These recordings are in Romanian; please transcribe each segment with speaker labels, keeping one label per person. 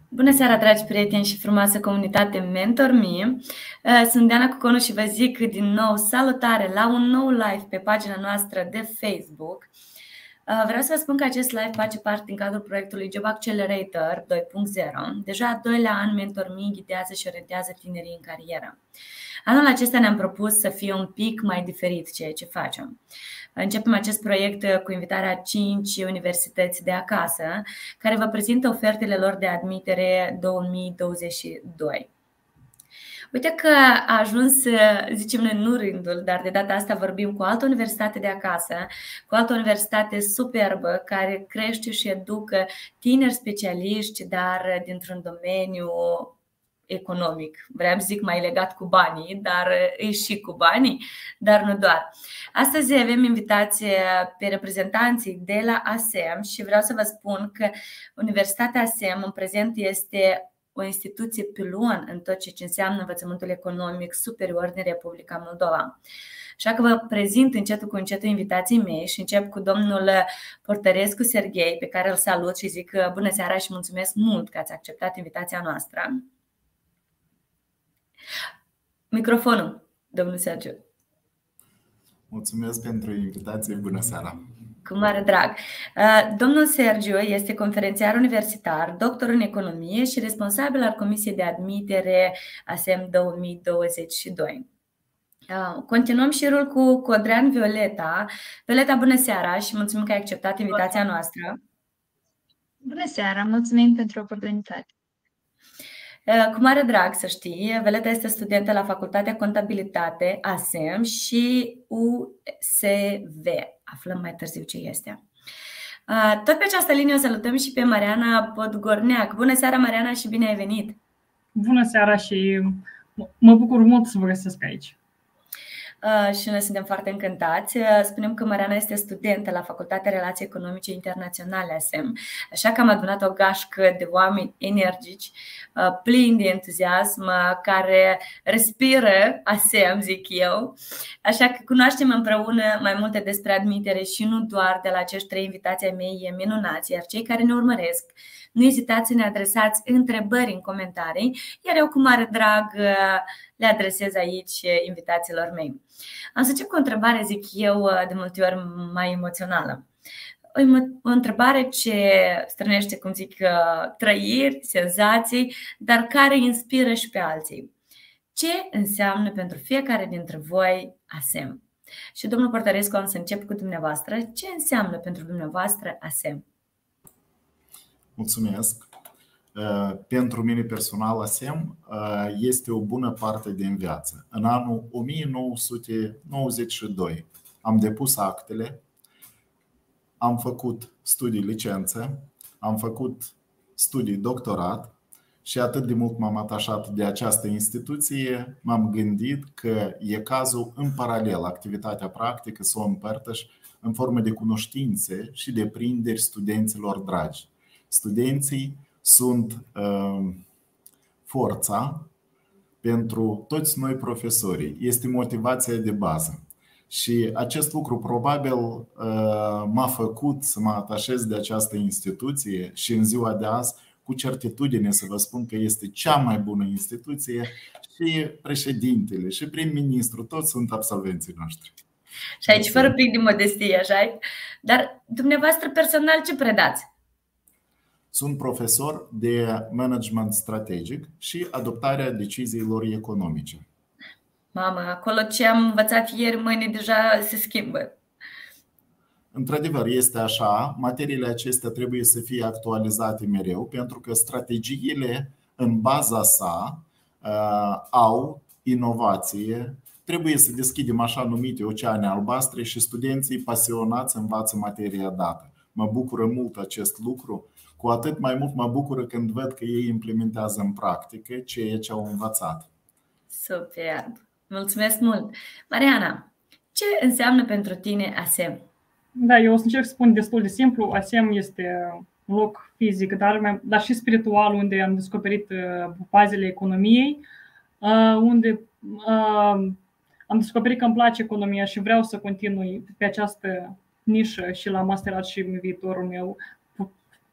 Speaker 1: Bună seara, dragi prieteni și frumoasă comunitate MentorMe. Sunt Diana Cuconu și vă zic din nou salutare la un nou live pe pagina noastră de Facebook. Vreau să vă spun că acest live face parte din cadrul proiectului Job Accelerator 2.0. Deja al doilea an MentorMe ghidează și orientează tinerii în carieră. Anul acesta ne-am propus să fie un pic mai diferit ceea ce facem. Începem acest proiect cu invitarea 5 universități de acasă, care vă prezintă ofertele lor de admitere 2022. Uite că a ajuns, zicem noi, nu rândul, dar de data asta vorbim cu o altă universitate de acasă, cu o altă universitate superbă care crește și educă tineri specialiști, dar dintr-un domeniu economic. Vreau să zic mai legat cu banii, dar e și cu banii, dar nu doar. Astăzi avem invitație pe reprezentanții de la ASEM și vreau să vă spun că Universitatea ASEM în prezent este o instituție pilon în tot ce înseamnă învățământul economic superior din Republica Moldova. Așa că vă prezint încetul cu încetul invitații mei și încep cu domnul Portărescu Serghei, pe care îl salut și zic bună seara și mulțumesc mult că ați acceptat invitația noastră. Microfonul, domnul Sergiu.
Speaker 2: Mulțumesc pentru invitație, bună seara!
Speaker 1: Cu mare drag! Domnul Sergiu este conferențiar universitar, doctor în economie și responsabil al Comisiei de Admitere ASEM 2022. Continuăm șirul cu Codrean Violeta. Violeta, bună seara și mulțumim că ai acceptat invitația noastră.
Speaker 3: Bună seara, mulțumim pentru oportunitate.
Speaker 1: Cu mare drag, să știi, Violeta este studentă la Facultatea Contabilitate ASEM și USV. Aflăm mai târziu ce este. Tot pe această linie o salutăm și pe Mariana Podgorneac. Bună seara, Mariana, și bine ai venit!
Speaker 4: Bună seara și mă bucur mult să vă găsesc aici.
Speaker 1: Și noi suntem foarte încântați. Spunem că Mariana este studentă la Facultatea Relații Economice Internaționale ASEM, așa că am adunat o gașcă de oameni energici, plini de entuziasm, care respiră ASEM, zic eu. Așa că cunoaștem împreună mai multe despre admitere și nu doar de la acești 3 invitații ai mei minunați, iar cei care ne urmăresc, nu ezitați să ne adresați întrebări în comentarii, iar eu cu mare drag le adresez aici invitațiilor mei. Am să încep cu o întrebare, zic eu, de multe ori mai emoțională. O întrebare ce strânește, cum zic, trăiri, senzații, dar care inspiră și pe alții. Ce înseamnă pentru fiecare dintre voi ASEM? Și domnul Portărescu, am să încep cu dumneavoastră. Ce înseamnă pentru dumneavoastră ASEM?
Speaker 2: Mulțumesc! Pentru mine personal, ASEM este o bună parte din viață. În anul 1992 am depus actele, am făcut studii licență, am făcut studii doctorat și atât de mult m-am atașat de această instituție, m-am gândit că e cazul în paralel activitatea practică să o împărtăș în formă de cunoștințe și deprinderi studenților dragi. Studenții sunt forța pentru toți noi profesorii. Este motivația de bază. Și acest lucru probabil m-a făcut să mă atașez de această instituție și în ziua de azi, cu certitudine să vă spun că este cea mai bună instituție și președintele și prim-ministru, toți sunt absolvenții noștri.
Speaker 1: Și aici fără pic de modestie, așa? Dar dumneavoastră personal ce predați?
Speaker 2: Sunt profesor de management strategic și adoptarea deciziilor economice.
Speaker 1: Mamă, acolo ce am învățat ieri, mâine deja se schimbă.
Speaker 2: Într-adevăr, este așa. Materiile acestea trebuie să fie actualizate mereu, pentru că strategiile în baza sa au inovație. Trebuie să deschidem așa numite oceane albastre și studenții pasionați învață materia dată. Mă bucură mult acest lucru. Cu atât mai mult mă bucură când văd că ei implementează în practică ceea ce au învățat.
Speaker 1: Superb! Mulțumesc mult! Mariana, ce înseamnă pentru tine ASEM?
Speaker 4: Da, eu o să încerc să spun destul de simplu. ASEM este un loc fizic, dar și spiritual, unde am descoperit bazele economiei, unde am descoperit că îmi place economia și vreau să continui pe această nișă și la masterat și în viitorul meu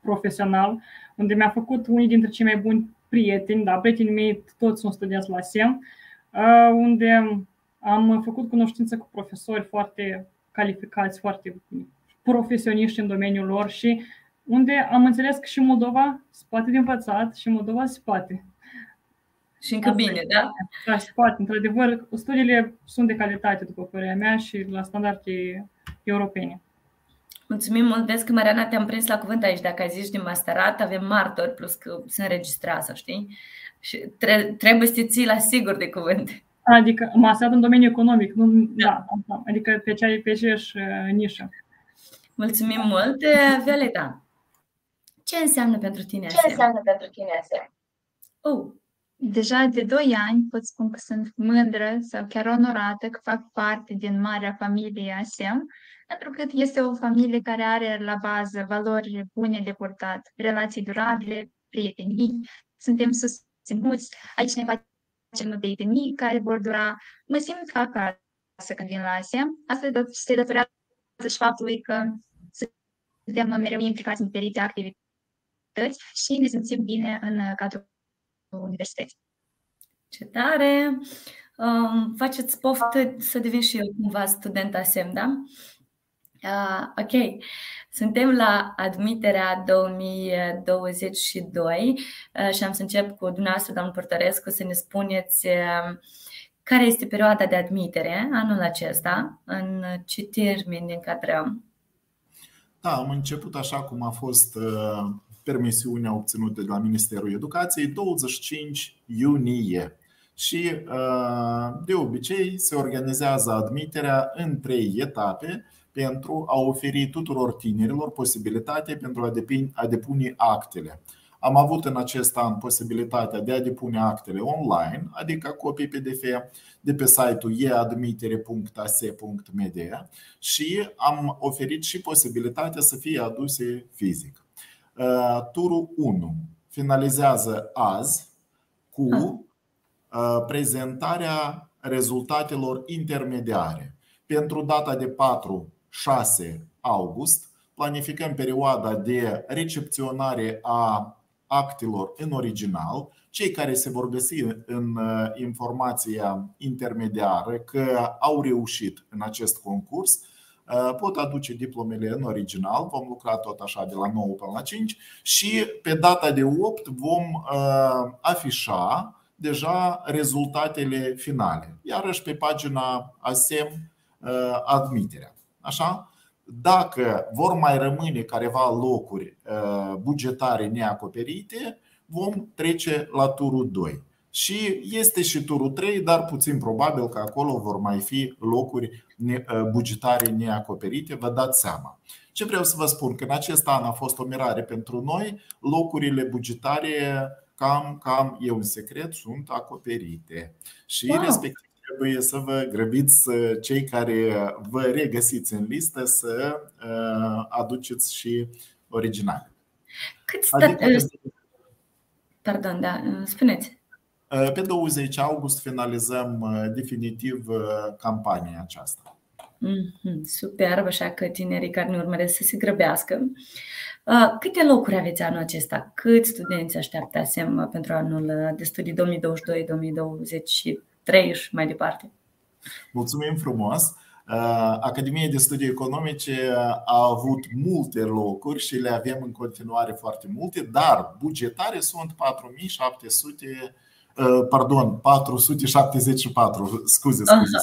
Speaker 4: profesional, unde mi-a făcut unii dintre cei mai buni prieteni, da, prietenii mei toți sunt studenți la SEM, unde am făcut cunoștință cu profesori foarte calificați, foarte profesioniști în domeniul lor și unde am înțeles că și Moldova se poate de învățat și Moldova se poate.
Speaker 1: Și încă bine, da?
Speaker 4: Da, se poate. Într-adevăr, studiile sunt de calitate, după părerea mea, și la standarde europene.
Speaker 1: Mulțumim mult. Vezi că, Mariana, te-am prins la cuvânt aici. Dacă ai zis din masterat, avem martori, plus că se înregistrează, știi? Și trebuie să te ții la sigur de cuvânt.
Speaker 4: Adică masterat în domeniul economic, nu, da, adică pe aceeași nișă.
Speaker 1: Mulțumim mult. Violeta, ce înseamnă pentru tine
Speaker 5: Ce înseamnă pentru tine ASEM?
Speaker 3: Deja de 2 ani pot spun că sunt mândră sau chiar onorată că fac parte din marea familie ASEM, pentru că este o familie care are la bază valori bune de purtat, relații durabile, prietenii, suntem susținuți, aici ne facem prietenii care vor dura. Mă simt ca acasă când vin la ASEM, asta se datorează și faptului că suntem mereu implicați în diferite activități și ne simțim bine în cadrul universității.
Speaker 1: Ce tare! Faceți poftă să devin și eu cumva student ASEM, da? Ok. Suntem la admiterea 2022 și am să încep cu dumneavoastră, domnul Portărescu, să ne spuneți care este perioada de admitere anul acesta, în ce termeni ne încadrăm.
Speaker 2: Da, am început așa cum a fost permisiunea obținută de la Ministerul Educației, 25 iunie. Și de obicei se organizează admiterea în 3 etape pentru a oferi tuturor tinerilor posibilitatea pentru a depune actele. Am avut în acest an posibilitatea de a depune actele online, adică copii PDF de pe site-ul eadmitere.ase.md și am oferit și posibilitatea să fie aduse fizic. Turul 1 finalizează azi cu prezentarea rezultatelor intermediare. Pentru data de 4-6 august planificăm perioada de recepționare a actelor în original. Cei care se vor găsi în informația intermediară că au reușit în acest concurs pot aduce diplomele în original. Vom lucra tot așa de la 9 până la 5 și pe data de 8 vom afișa deja rezultatele finale. Iarăși pe pagina ASEM admiterea. Așa? Dacă vor mai rămâne careva locuri bugetare neacoperite, vom trece la turul 2. Și este și turul 3, dar puțin probabil că acolo vor mai fi locuri bugetare neacoperite, vă dați seama. Ce vreau să vă spun? Că în acest an a fost o mirare pentru noi, locurile bugetare cam e un secret, sunt acoperite. Și respectiv trebuie să vă grăbiți, cei care vă regăsiți în listă, să aduceți și originale.
Speaker 1: Pardon, da, spuneți.
Speaker 2: Pe 20 august finalizăm definitiv campania aceasta.
Speaker 1: Superb, așa că tinerii care ne urmăresc să se grăbească. Câte locuri aveți anul acesta? Câți studenți așteaptă ASEM pentru anul de studii 2022-2023 și mai departe?
Speaker 2: Mulțumim frumos! Academia de Studii Economice a avut multe locuri și le avem în continuare foarte multe, dar bugetare sunt 474, scuze.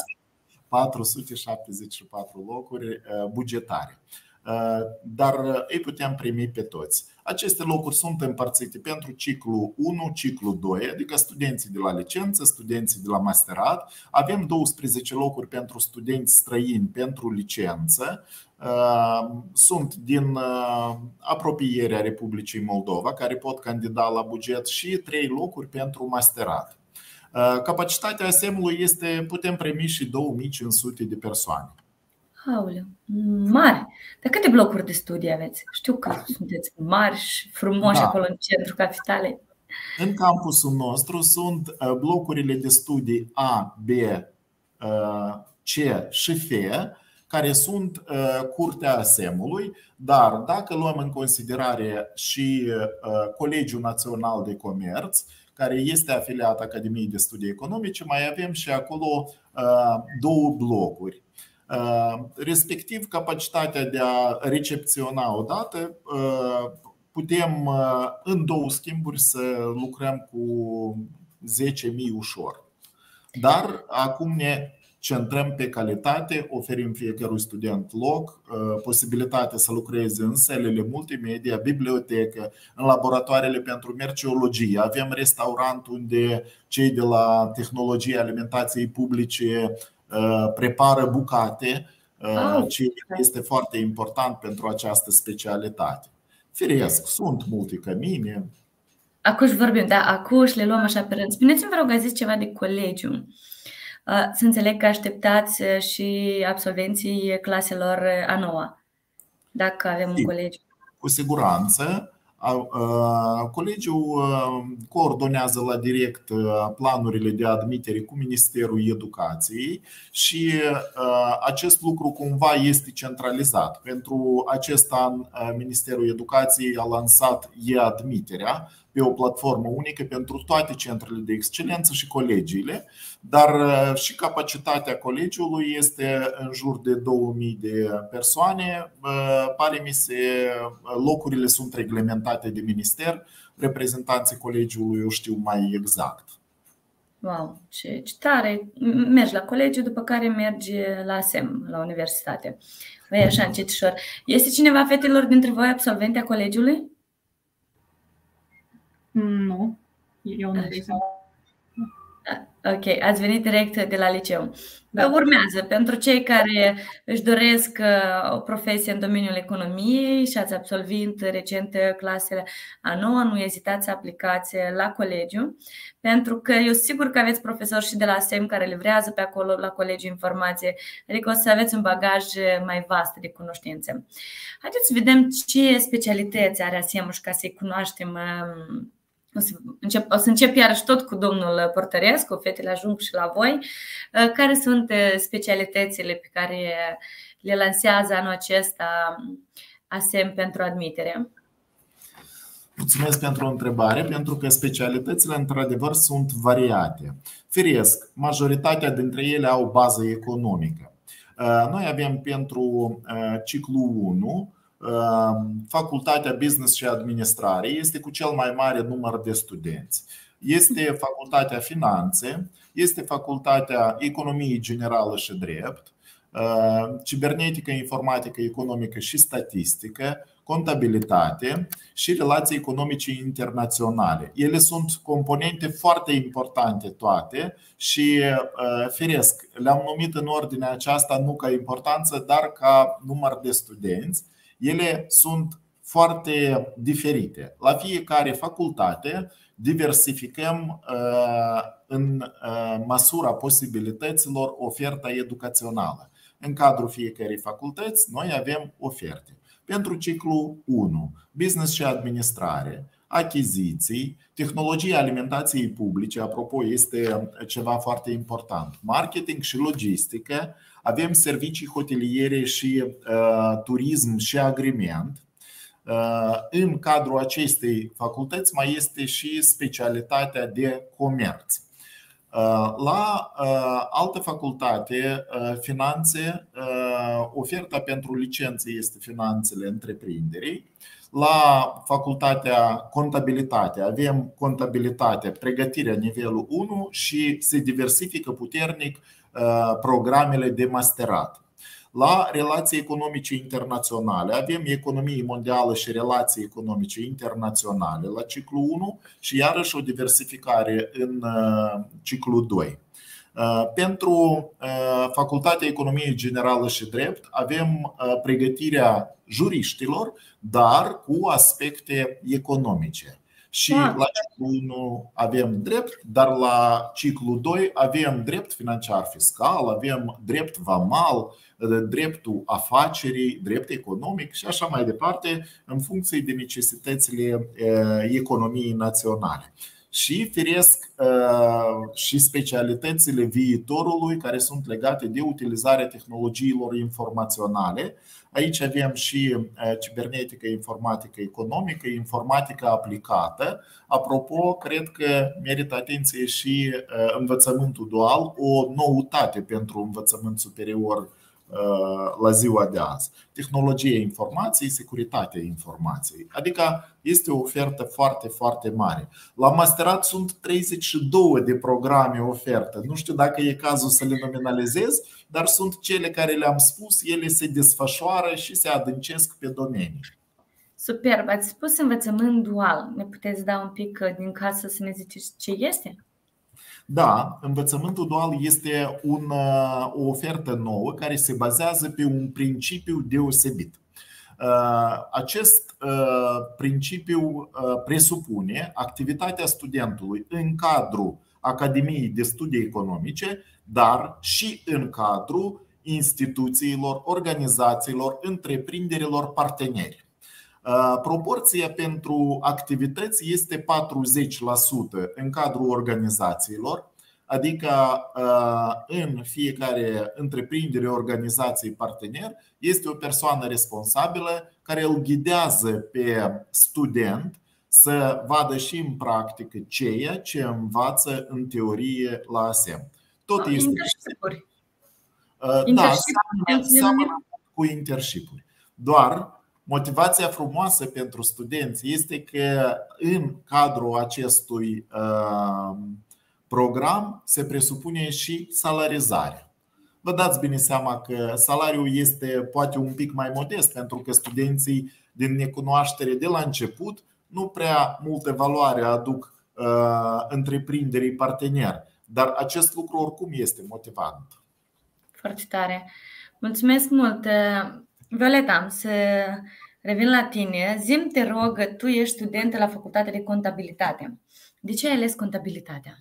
Speaker 2: 474 locuri bugetare. Dar îi putem primi pe toți. Aceste locuri sunt împărțite pentru ciclu 1, ciclu 2, adică studenții de la licență, studenții de la masterat. Avem 12 locuri pentru studenți străini pentru licență. Sunt din apropierea Republicii Moldova care pot candida la buget și 3 locuri pentru masterat. Capacitatea ASEM-ului este, putem primi și 2500 de persoane.
Speaker 1: Aoleu, mare! Dar câte blocuri de studii aveți? Știu că sunteți mari și frumoși acolo în centrul capitalei.
Speaker 2: În campusul nostru sunt blocurile de studii A, B, C și F, care sunt Curtea ASEM-ului, dar dacă luăm în considerare și Colegiul Național de Comerț, care este afiliat Academiei de Studii Economice, mai avem și acolo două blocuri. Respectiv, capacitatea de a recepționa o dată, putem în două schimburi să lucrăm cu 10.000 ușor. Dar acum ne centrăm pe calitate, oferim fiecărui student loc, posibilitatea să lucreze în sălile multimedia, bibliotecă, în laboratoarele pentru merceologie. Avem restaurant unde cei de la tehnologie alimentației publice prepară bucate, ce este foarte important pentru această specialitate. Firesc, sunt multe cămine.
Speaker 1: Acum vorbim, da, acum le luăm așa pe rând. Spuneți-mi, vă rog, a zis ceva de colegiu. Să înțeleg că așteptați și absolvenții claselor a noua, dacă avem un colegiu.
Speaker 2: Cu siguranță. Colegiul coordonează la direct planurile de admitere cu Ministerul Educației și acest lucru cumva este centralizat. Pentru acest an, Ministerul Educației a lansat e-admiterea pe o platformă unică pentru toate centrele de excelență și colegiile, dar și capacitatea colegiului este în jur de 2000 de persoane. Locurile sunt reglementate de minister, reprezentanții colegiului o știu mai exact.
Speaker 1: Wow, ce tare! Mergi la colegiu, după care mergi la ASEM, la universitate. Băi, așa încetișor. Este cineva, fetelor, dintre voi absolvente a colegiului?
Speaker 4: Nu, eu nu.
Speaker 1: Ok, ați venit direct de la liceu. Urmează, pentru cei care își doresc o profesie în domeniul economiei și ați absolvit recent clasele a noua, nu ezitați să aplicați la colegiu, pentru că eu sigur că aveți profesori și de la ASEM care livrează pe acolo la colegiu informație, adică o să aveți un bagaj mai vast de cunoștințe. Haideți să vedem ce specialități are ASEM și ca să-i cunoaștem. O să încep iarăși tot cu domnul Portărescu, fetele ajung și la voi. Care sunt specialitățile pe care le lansează anul acesta ASEM pentru admitere?
Speaker 2: Mulțumesc pentru o întrebare, pentru că specialitățile într-adevăr sunt variate. Firesc, majoritatea dintre ele au bază economică. Noi avem pentru ciclu 1 Facultatea Business și Administrare, este cu cel mai mare număr de studenți. Este Facultatea Finanțe, este Facultatea Economie Generală și Drept, Cibernetică, Informatică, Economică și Statistică, Contabilitate și Relații Economice Internaționale. Ele sunt componente foarte importante toate și, firesc, le-am numit în ordinea aceasta nu ca importanță, dar ca număr de studenți. Ele sunt foarte diferite. La fiecare facultate diversificăm în măsura posibilităților oferta educațională. În cadrul fiecărei facultăți noi avem oferte. Pentru ciclu 1, Business și Administrare, achiziții, tehnologia alimentației publice, apropo, este ceva foarte important, marketing și logistică, avem servicii hoteliere și turism și agrement. În cadrul acestei facultăți mai este și specialitatea de comerț. La altă facultate, finanțe, oferta pentru licențe este finanțele întreprinderii. La facultatea contabilitate avem contabilitatea, pregătirea nivelul 1 și se diversifică puternic programele de masterat. La relații economice internaționale avem economie mondială și relații economice internaționale la ciclu 1 și iarăși o diversificare în ciclu 2. Pentru Facultatea Economie Generală și Drept avem pregătirea juriștilor, dar cu aspecte economice. Și la ciclu 1 avem drept, dar la ciclu 2 avem drept financiar fiscal, avem drept vamal, dreptul afacerii, drept economic și așa mai departe, în funcție de necesitățile economiei naționale. și firesc și specialitățile viitorului care sunt legate de utilizarea tehnologiilor informaționale. Aici avem și cibernetică, informatică economică, informatică aplicată. Apropo, cred că merită atenție și învățământul dual, o noutate pentru învățământ superior la ziua de azi. Tehnologia informației, securitatea informației. Adică este o ofertă foarte, foarte mare. La masterat sunt 32 de programe ofertă. Nu știu dacă e cazul să le nominalizez, dar sunt cele care le-am spus, ele se desfășoară și se adâncesc pe domenii.
Speaker 1: Superb, ați spus învățământ dual. Ne puteți da un pic din casă să ne ziceți ce este?
Speaker 2: Da, învățământul dual este o ofertă nouă care se bazează pe un principiu deosebit. Acest principiu presupune activitatea studentului în cadrul Academiei de Studii Economice, dar și în cadrul instituțiilor, organizațiilor, întreprinderilor parteneri. Proporția pentru activități este 40% în cadrul organizațiilor, adică în fiecare întreprindere, organizație, partener este o persoană responsabilă care îl ghidează pe student să vadă și în practică ceea ce învață în teorie la ASEM. Tot este
Speaker 1: internship-uri.
Speaker 2: Da, seamănă cu internship-uri. Doar motivația frumoasă pentru studenți este că în cadrul acestui program se presupune și salarizarea. Vă dați bine seama că salariul este poate un pic mai modest, pentru că studenții din necunoaștere de la început nu prea multă valoare aduc întreprinderii partener, dar acest lucru oricum este motivant.
Speaker 1: Foarte tare. Mulțumesc mult. Violeta, am să revin la tine. Zi-mi, te rog, tu ești studentă la Facultatea de Contabilitate. De ce ai ales contabilitatea?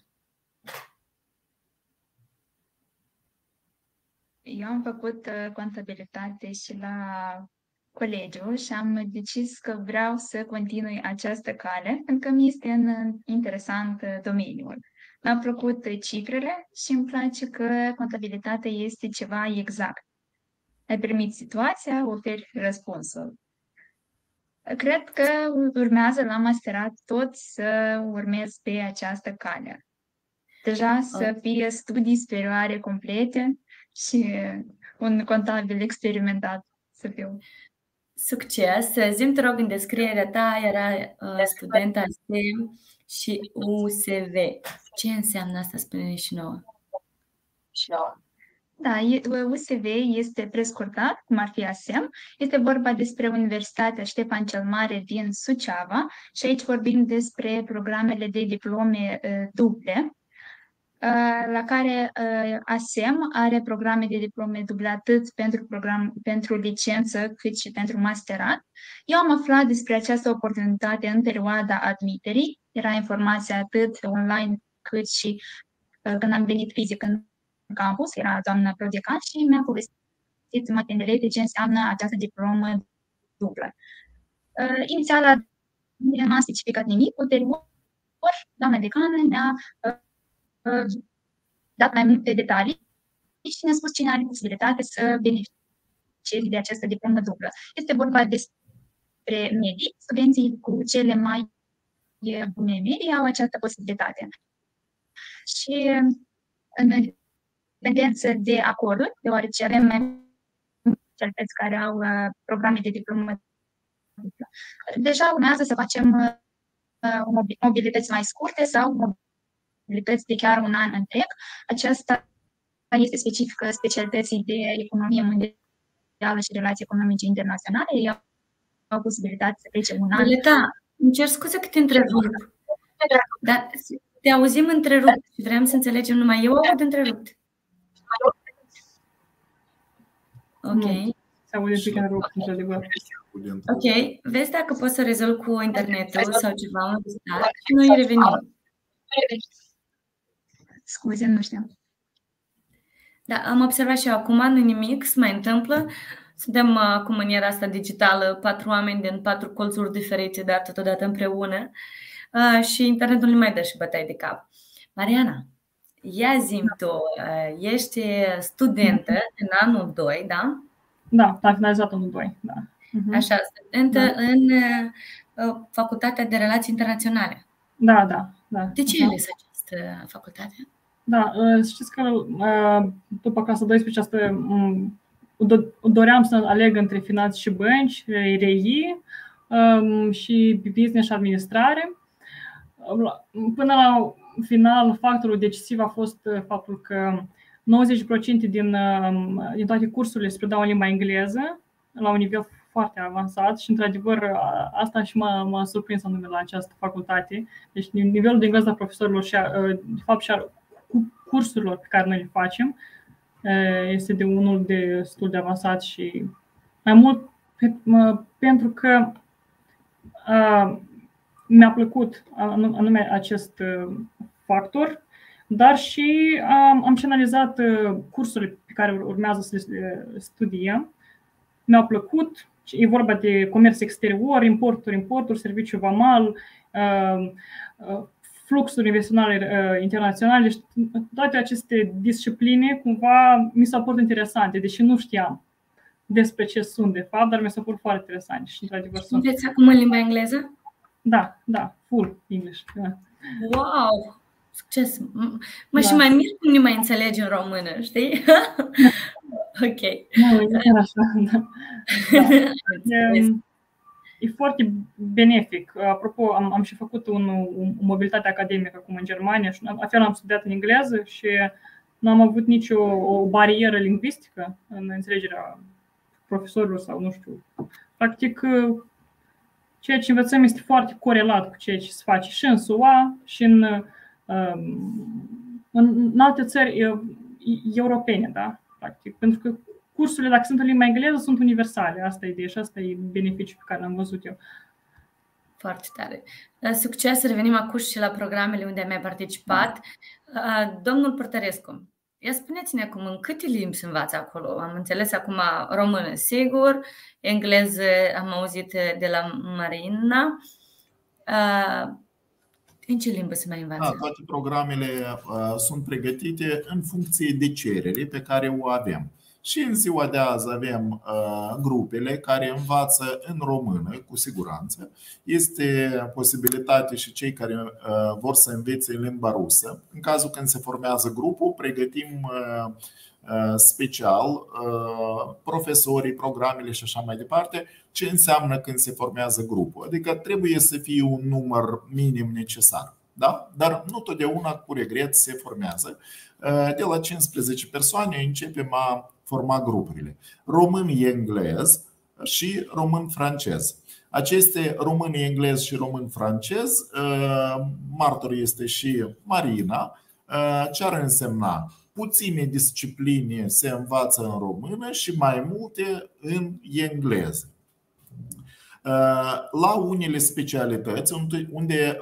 Speaker 3: Eu am făcut contabilitate și la colegiu și am decis că vreau să continui această cale, pentru că mi este un interesant domeniul. Mi-au plăcut cifrele și îmi place că contabilitatea este ceva exact. Ai primit situația, oferi răspunsul. Cred că urmează la masterat tot să urmez pe această cale. Deja să fie studii superioare complete și un contabil experimentat să fiu.
Speaker 1: Succes! Zi-mi, te rog, în descrierea ta era studenta STEM și USV. Ce înseamnă asta? Spune-ne și nouă.
Speaker 3: Da, USV este prescurtat, cum ar fi ASEM. Este vorba despre Universitatea Ștefan cel Mare din Suceava și aici vorbim despre programele de diplome duble, la care ASEM are programe de diplome duble atât pentru licență cât și pentru masterat. Eu am aflat despre această oportunitate în perioada admiterii. Era informația atât online cât și când am venit fizic în campus, era doamna prodecan și mi-a povestit mai tineret de ce înseamnă această diplomă dublă. Inițial nu am specificat nimic, ulterior doamna decană ne-a dat mai multe detalii și ne-a spus cine are posibilitate să beneficieze de această diplomă dublă. Este vorba despre medii, studenții cu cele mai bune medii au această posibilitate. Și în dependență de acorduri, deoarece avem mai multe calități care au programe de diplomă dublă. Deja urmează să facem mobilități mai scurte sau mobilități de chiar un an întreg. Aceasta este specifică specialității de economie mondială și relații economice internaționale. Ei au posibilitatea să plece un an.
Speaker 1: Violeta, îmi cer scuze că te întrerup. Dar te auzim întrerupt și vreau să înțelegem numai eu aud întrerupt. Ok. Ok. Vezi dacă poți să rezolvi cu internetul sau ceva unde stai și noi revenim.
Speaker 3: Scuze, nu știu.
Speaker 1: Da, am observat și eu acum, nu nimic se mai întâmplă. Suntem acum în era asta digitală, 4 oameni din 4 colțuri diferite, dar totodată împreună. și internetul nu mai dă și bătaie de cap. Mariana, ia zi-mi tu, ești studentă în anul 2, da?
Speaker 4: Da, am finalizat anul 2, da.
Speaker 1: Așa, studentă în Facultatea de Relații Internaționale.
Speaker 4: Da.
Speaker 1: De ce ai ales această facultate?
Speaker 4: Da, știți că după clasa 12 doream să aleg între finanțe și bănci, RI și business și administrare. Până la final, factorul decisiv a fost faptul că 90% din toate cursurile se predau în limba engleză, la un nivel foarte avansat și, într-adevăr, asta și m-a surprins anume la această facultate. Deci, nivelul de engleză a profesorilor și, de fapt, și a cursurilor pe care noi le facem este de unul destul de avansat și mai mult pentru că mi-a plăcut anume acest factor, dar și am și analizat cursurile pe care urmează să le studiem. Mi-a plăcut, e vorba de comerț exterior, importuri, serviciu vamal, fluxuri investiționale internaționale. Toate aceste discipline cumva mi s-au părut interesante, deși nu știam despre ce sunt de fapt, dar mi s-au părut foarte interesante și într-adevăr sunt.
Speaker 1: Sunteți acum în limba engleză?
Speaker 4: Da, full English. Da.
Speaker 1: Wow! Succes! Și mai mir cum ne mai înțelegi în română, știi? Ok.
Speaker 4: Nu, așa, da. E foarte benefic. Apropo, am și făcut o mobilitate academică acum în Germania și afară am studiat în engleză și nu am avut nicio barieră lingvistică în înțelegerea profesorilor sau nu știu. Practic, ceea ce învățăm este foarte corelat cu ceea ce se face și în SUA și în alte țări europene, da? Practic, pentru că cursurile, dacă sunt în limba engleză, sunt universale. Asta e ideea și asta e beneficiul pe care l-am văzut eu.
Speaker 1: Foarte tare. Succes, revenim acum și la programele unde am mai participat. Domnul Părtărescu, ia spuneți-ne acum în câte limbi se învață acolo? Am înțeles acum română, sigur, engleză am auzit de la Marina. În ce limbă se mai învață?
Speaker 2: Da, toate programele sunt pregătite în funcție de cerere pe care o avem. Și în ziua de azi avem grupele care învață în română, cu siguranță. Este posibilitate și cei care vor să învețe în limba rusă. În cazul când se formează grupul, pregătim special profesorii, programele și așa mai departe, ce înseamnă când se formează grupul. Adică trebuie să fie un număr minim necesar. Da? Dar nu totdeauna, cu regret, se formează. De la 15 persoane începem a forma grupurile. Român-englez și român-francez. Aceste român-englez și român-francez, martor este și Marina, ce ar însemna? Puține discipline se învață în română și mai multe în engleză. La unele specialități unde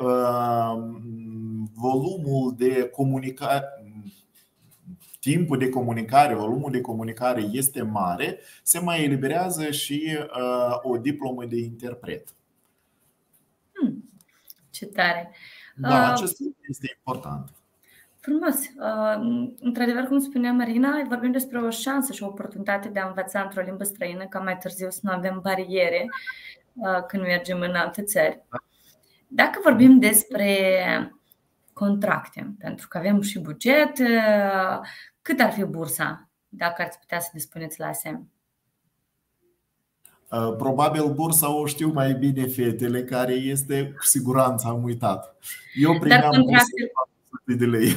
Speaker 2: volumul de comunicare, timpul de comunicare, volumul de comunicare este mare, se mai eliberează și o diplomă de interpret.
Speaker 1: Ce tare!
Speaker 2: Da, acest lucru este important.
Speaker 1: Frumos! Într-adevăr, cum spunea Marina, vorbim despre o șansă și o oportunitate de a învăța într-o limbă străină, ca mai târziu să nu avem bariere când mergem în alte țări. Dacă vorbim despre contracte, pentru că avem și buget, cât ar fi bursa, dacă ați putea să ne spuneți la ASEM?
Speaker 2: Probabil bursa o știu mai bine fetele, care este, cu siguranță am uitat. Eu primeam bursa de 400 de lei.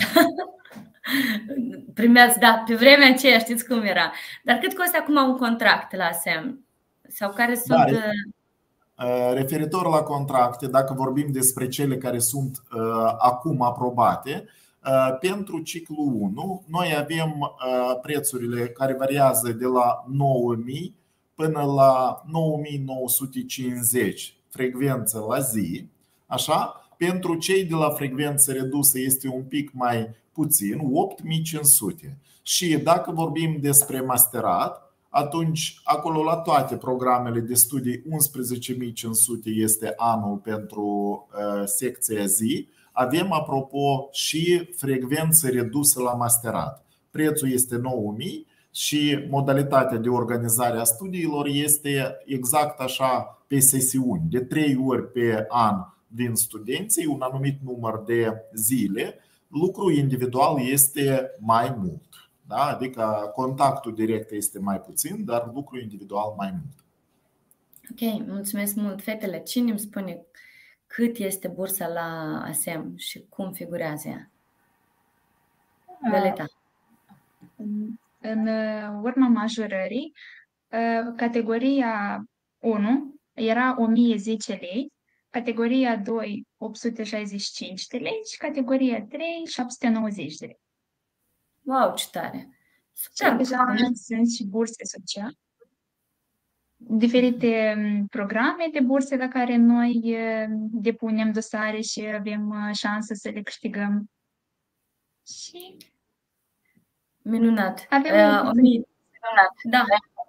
Speaker 1: Primeați, da, pe vremea aceea știți cum era. Dar cât costă acum un contract la ASEM? Sau care sunt...
Speaker 2: Referitor la contracte, dacă vorbim despre cele care sunt acum aprobate, pentru ciclu 1 noi avem prețurile care variază de la 9.000 până la 9.950 frecvență la zi. Așa? Pentru cei de la frecvență redusă este un pic mai puțin, 8.500. Și dacă vorbim despre masterat, atunci acolo la toate programele de studii 11.500 este anul pentru secția zi. Avem, apropo, și frecvență redusă la masterat. Prețul este 9.000 și modalitatea de organizare a studiilor este exact așa pe sesiuni. De 3 ori pe an vin studenții, un anumit număr de zile. Lucrul individual este mai mult. Da? Adică contactul direct este mai puțin, dar lucrul individual mai mult.
Speaker 1: Ok, mulțumesc mult. Fetele, cine îmi spune cât este bursa la ASEM și cum figurează ea? Violeta.
Speaker 3: În urma majorării, categoria 1 era 1010 lei, categoria 2 865 de lei și categoria 3 790 de lei.
Speaker 1: Wow, ce tare!
Speaker 3: Și deja sunt și burse sociale, diferite programe de burse la care noi depunem dosare și avem șansă să le câștigăm. Și
Speaker 1: minunat!
Speaker 3: avem
Speaker 1: 1000, da.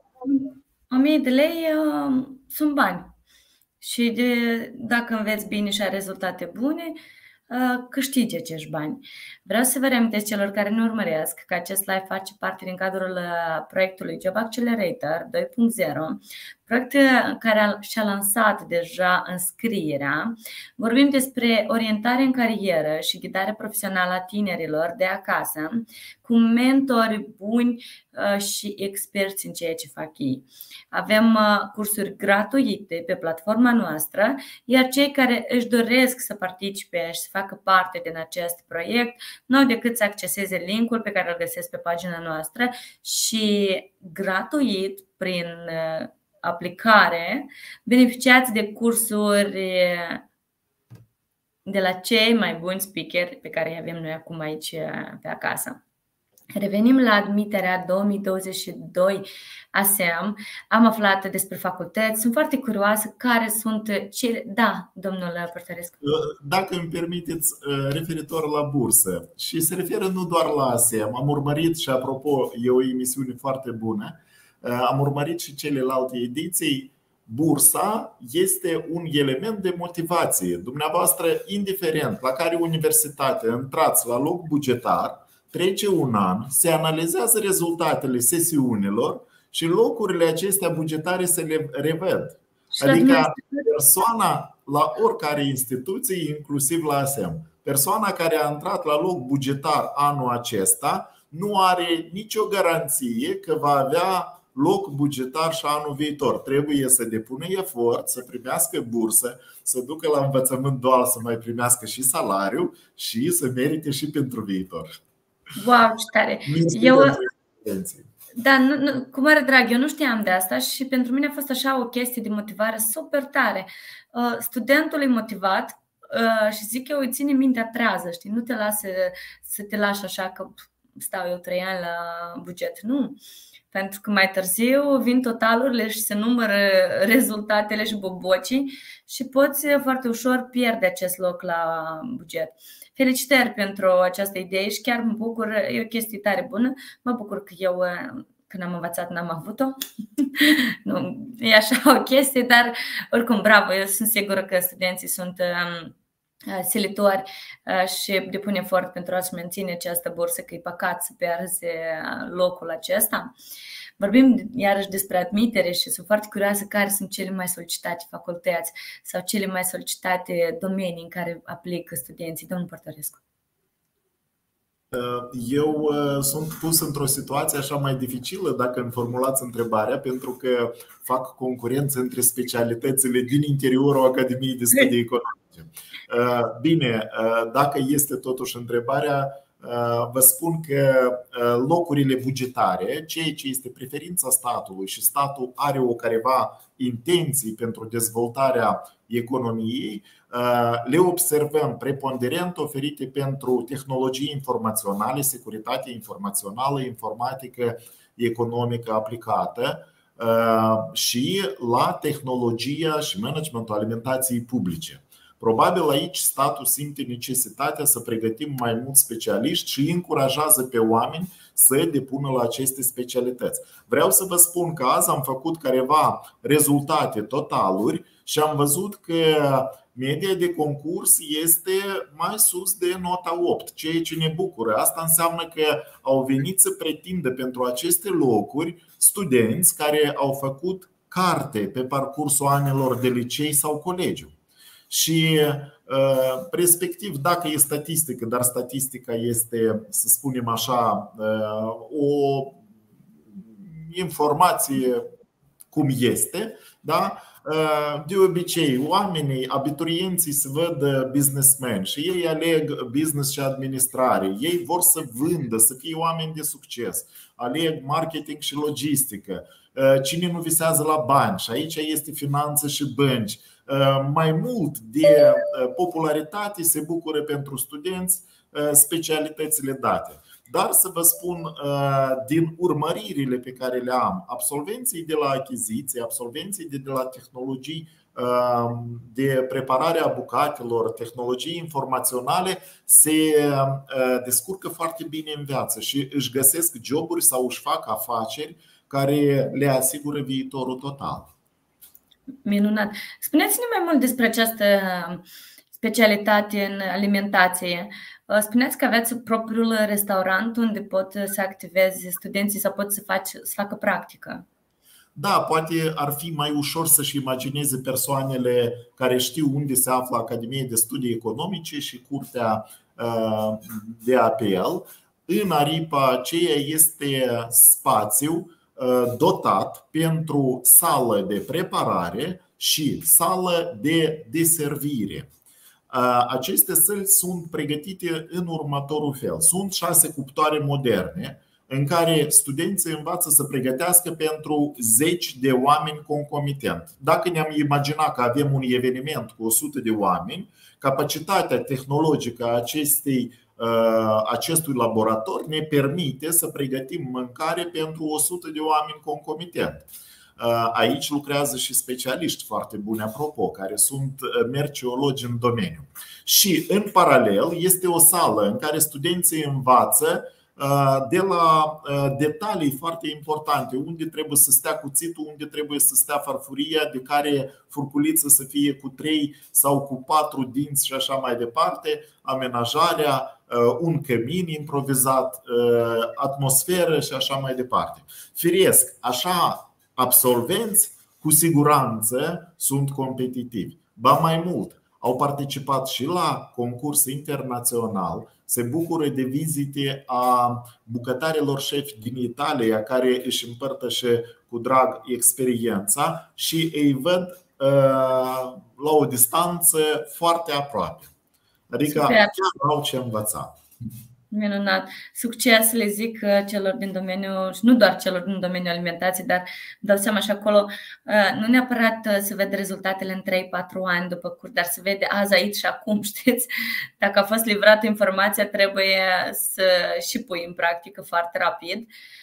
Speaker 1: 1000 de lei sunt bani. Și dacă înveți bine și ai rezultate bune, câștigi acești bani. Vreau să vă reamintesc celor care ne urmăresc că acest live face parte din cadrul proiectului Job Accelerator 2.0, proiect care și-a lansat deja înscrierea. Vorbim despre orientare în carieră și ghidare profesională a tinerilor de acasă, cu mentori buni și experți în ceea ce fac ei. Avem cursuri gratuite pe platforma noastră, iar cei care își doresc să participe și să facă parte din acest proiect nu au decât să acceseze linkul pe care îl găsesc pe pagina noastră și gratuit prin aplicare beneficiați de cursuri de la cei mai buni speakeri pe care îi avem noi acum aici pe acasă. Revenim la admiterea 2022 ASEM. Am aflat despre facultăți. Sunt foarte curioasă care sunt cele... Da, domnul Părtărescu.
Speaker 2: Dacă îmi permiteți, referitor la bursă, și se referă nu doar la ASEM. Am urmărit și, apropo, e o emisiune foarte bună, am urmărit și celelalte ediții. Bursa este un element de motivație. Dumneavoastră, indiferent la care universitate intrați la loc bugetar, trece un an, se analizează rezultatele sesiunilor și locurile acestea bugetare se le revăd. Adică persoana la oricare instituție, inclusiv la ASEM, persoana care a intrat la loc bugetar anul acesta nu are nicio garanție că va avea loc bugetar și anul viitor. Trebuie să depună efort, să primească bursă, să ducă la învățământ dual, să mai primească și salariu și să merite și pentru viitor.
Speaker 1: Wow, ce tare! Da, cu mare drag, eu nu știam de asta și pentru mine a fost așa o chestie de motivare super tare. Studentul e motivat și zic că îi ține mintea trează, știi? Nu te lasă să te lași așa că stau eu 3 ani la buget, nu. Pentru că mai târziu vin totalurile și se numără rezultatele și bobocii și poți foarte ușor pierde acest loc la buget. Felicitări pentru această idee și chiar mă bucur, e o chestie tare bună. Mă bucur că eu, când am învățat, n-am avut-o. Nu, e așa o chestie, dar oricum, bravo, eu sunt sigură că studenții sunt silitori și depun efort pentru a-și menține această bursă, că e păcat să pierzi locul acesta. Vorbim iarăși despre admitere și sunt foarte curioasă care sunt cele mai solicitate facultăți sau cele mai solicitate domenii în care aplică studenții. Domnul Părtărescu.
Speaker 2: Eu sunt pus într-o situație așa mai dificilă dacă îmi formulați întrebarea, pentru că fac concurență între specialitățile din interiorul Academiei de Studii Economice. Bine, dacă este totuși întrebarea, vă spun că locurile bugetare, ceea ce este preferința statului și statul are o careva intenții pentru dezvoltarea economiei, le observăm preponderent oferite pentru tehnologii informaționale, securitate informațională, informatică economică aplicată și la tehnologia și managementul alimentației publice. Probabil aici statul simte necesitatea să pregătim mai mulți specialiști și încurajează pe oameni să depună la aceste specialități. Vreau să vă spun că azi am făcut careva rezultate totaluri și am văzut că media de concurs este mai sus de nota 8, ceea ce ne bucură. Asta înseamnă că au venit să pretindă pentru aceste locuri studenți care au făcut carte pe parcursul anilor de licei sau colegiu. Și respectiv, dacă e statistică, dar statistica este, să spunem așa, o informație cum este, da? De obicei, oamenii, abiturienții se văd businessmen și ei aleg business și administrare. Ei vor să vândă, să fie oameni de succes. Aleg marketing și logistică. Cine nu visează la bani? Și aici este finanțe și bănci. Mai mult de popularitate se bucură pentru studenți specialitățile date. Dar să vă spun, din urmăririle pe care le am, absolvenții de la achiziție, absolvenții de la tehnologii de preparare a bucatelor, tehnologii informaționale, se descurcă foarte bine în viață și își găsesc joburi sau își fac afaceri care le asigură viitorul total.
Speaker 1: Minunat! Spuneți-ne mai mult despre această specialitate în alimentație. Spuneați că aveți propriul restaurant unde pot să activeze studenții sau pot să facă practică.
Speaker 2: Da, poate ar fi mai ușor să-și imagineze persoanele care știu unde se află Academia de Studii Economice și Curtea de Apel. În aripa aceea este spațiu dotat pentru sală de preparare și sală de deservire. Aceste săli sunt pregătite în următorul fel. Sunt 6 cuptoare moderne în care studenții învață să pregătească pentru 10 de oameni concomitent. Dacă ne-am imaginat că avem un eveniment cu 100 de oameni, capacitatea tehnologică a acestui laborator ne permite să pregătim mâncare pentru 100 de oameni concomitent. Aici lucrează și specialiști foarte buni, apropo, care sunt merceologi în domeniu. Și în paralel este o sală în care studenții învață de la detalii foarte importante, unde trebuie să stea cuțitul, unde trebuie să stea farfuria, de care furculiță să fie cu 3 sau cu 4 dinți și așa mai departe, amenajarea, un cămin improvizat, atmosferă și așa mai departe. Firesc, așa absolvenți cu siguranță sunt competitivi. Ba mai mult, au participat și la concurs internațional, se bucură de vizite a bucătarilor șefi din Italia care își împărtășe cu drag experiența și îi văd la o distanță foarte aproape. Adică chiar au ce învăța.
Speaker 1: Minunat! Succes le zic celor din domeniul, și nu doar celor din domeniul alimentației, dar dau seama și acolo, nu neapărat să vede rezultatele în 3-4 ani după curs, dar să vede azi, aici și acum, știți? Dacă a fost livrată informația, trebuie să și pui în practică foarte rapid.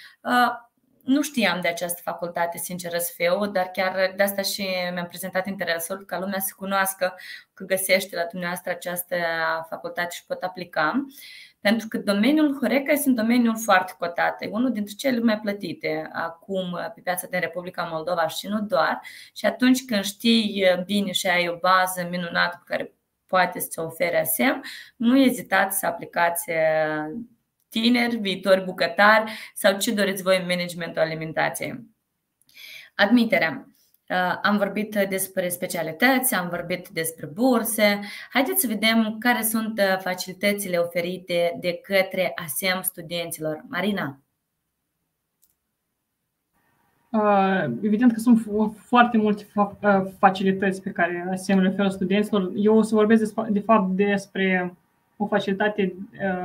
Speaker 1: Nu știam de această facultate, sinceră să fiu, dar chiar de asta și mi-am prezentat interesul ca lumea să cunoască că găsește la dumneavoastră această facultate și pot aplica. Pentru că domeniul Horeca este un domeniu foarte cotat, e unul dintre cele mai plătite acum pe piața din Republica Moldova și nu doar. Și atunci când știi bine și ai o bază minunată pe care poate să-ți ofere ASEM, nu ezitați să aplicați tineri, viitori bucătari sau ce doriți voi în managementul alimentației. Admiterea. Am vorbit despre specialități, am vorbit despre burse. Haideți să vedem care sunt facilitățile oferite de către ASEM studenților. Marina.
Speaker 4: Evident că sunt foarte multe facilități pe care ASEM le oferă studenților. Eu o să vorbesc de fapt despre o facilitate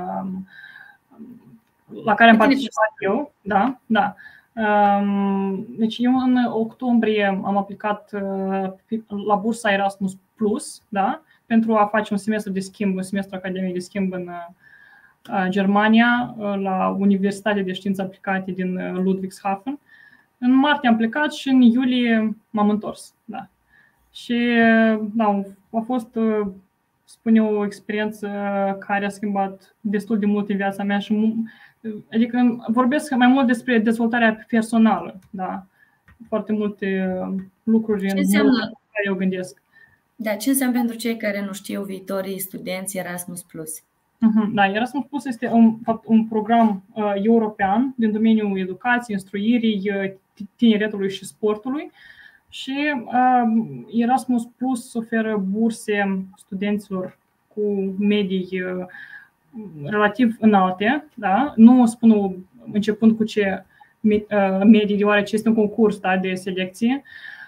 Speaker 4: la care am participat eu. Da. Deci eu în octombrie am aplicat la bursa Erasmus Plus, da, pentru a face un semestru de schimb, un semestru academic de schimb în Germania, la Universitatea de Științe Aplicate din Ludwigshafen. În martie am plecat și în iulie m-am întors. Da. Și a fost, spun eu, o experiență care a schimbat destul de mult în viața mea adică vorbesc mai mult despre dezvoltarea personală, da? Foarte multe lucruri în modul în care eu gândesc.
Speaker 1: Da, ce înseamnă pentru cei care nu știu viitorii studenți Erasmus+?
Speaker 4: Da, Erasmus+ este un program european din domeniul educației, instruirii, tineretului și sportului și Erasmus+ oferă burse studenților cu medii relativ înalte, da? Nu spun începând cu ce medii, deoarece este un concurs, da, de selecție.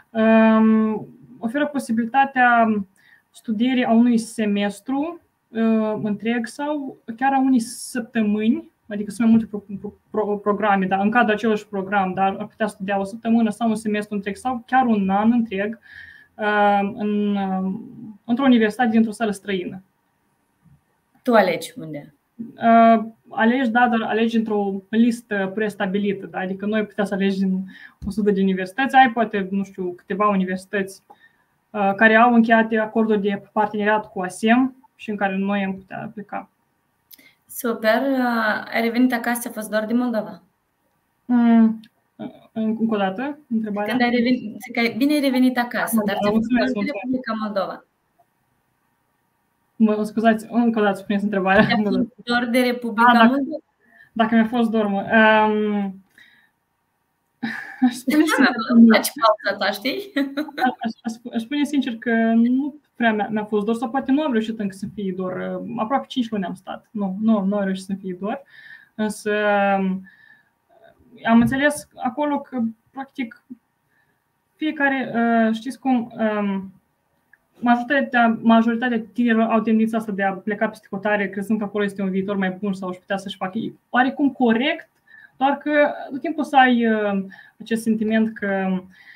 Speaker 4: Oferă posibilitatea studierii a unui semestru întreg sau chiar a unei săptămâni, adică sunt mai multe programe, dar în cadrul același program, dar ar putea studia o săptămână sau un semestru întreg sau chiar un an întreg într-o universitate dintr-o țară străină.
Speaker 1: Tu alegi unde?
Speaker 4: Alegi, da, dar alegi într-o listă prestabilită, da? Adică noi putem să alegi din 100 de universități, ai poate, nu știu, câteva universități care au încheiate acorduri de parteneriat cu ASEM și în care noi am putea aplica.
Speaker 1: Super! Ai revenit acasă, a fost doar din Moldova?
Speaker 4: Încă o dată, întrebarea.
Speaker 1: Când ai revenit, bine ai revenit acasă, dar ți-a fost doar din Republica Moldova.
Speaker 4: Mă scuzați, încă o dată spuneți întrebarea.
Speaker 1: Ți-a fost dor de Republica Moldova?
Speaker 4: Dacă mi-a fost dor, aș spune sincer că nu prea mi-a fost dor, sau poate nu am reușit încă să fie dor. Aproape 5 luni am stat. Nu am reușit să fie dor. Însă am înțeles acolo că, practic, fiecare, știți cum, majoritatea tinerilor au tendința asta de a pleca peste hotare crezând că acolo este un viitor mai bun sau își putea să-și facă oarecum corect, doar că tot timpul să ai acest sentiment că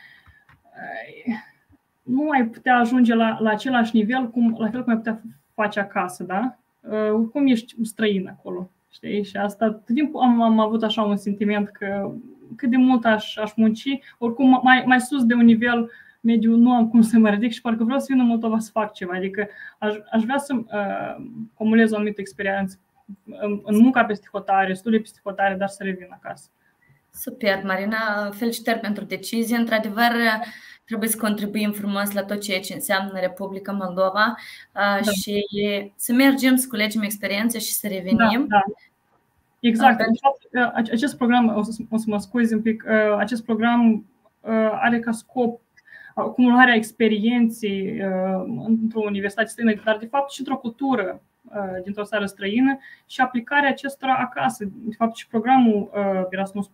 Speaker 4: nu ai putea ajunge la același nivel la fel cum ai putea face acasă, da? Cum ești străin acolo, știi? Și asta tot timpul am avut așa un sentiment că cât de mult aș munci, oricum mai sus de un nivel mediu nu am cum să mă ridic și parcă vreau să vin în Moldova să fac ceva. Adică aș vrea să acumulez o anumită experiență în munca peste hotare, studii peste hotare, dar să revin acasă.
Speaker 1: Super, Marina, felicitări pentru decizie. Într-adevăr, trebuie să contribuim frumos la tot ceea ce înseamnă Republica Moldova și să mergem, să culegem experiențe și să revenim.
Speaker 4: Da. Exact. Acest program, o să mă scuzi un pic, acest program are ca scop acumularea experienței într-o universitate străină, dar de fapt și într-o cultură dintr-o țară străină și aplicarea acestora acasă. De fapt și programul Erasmus+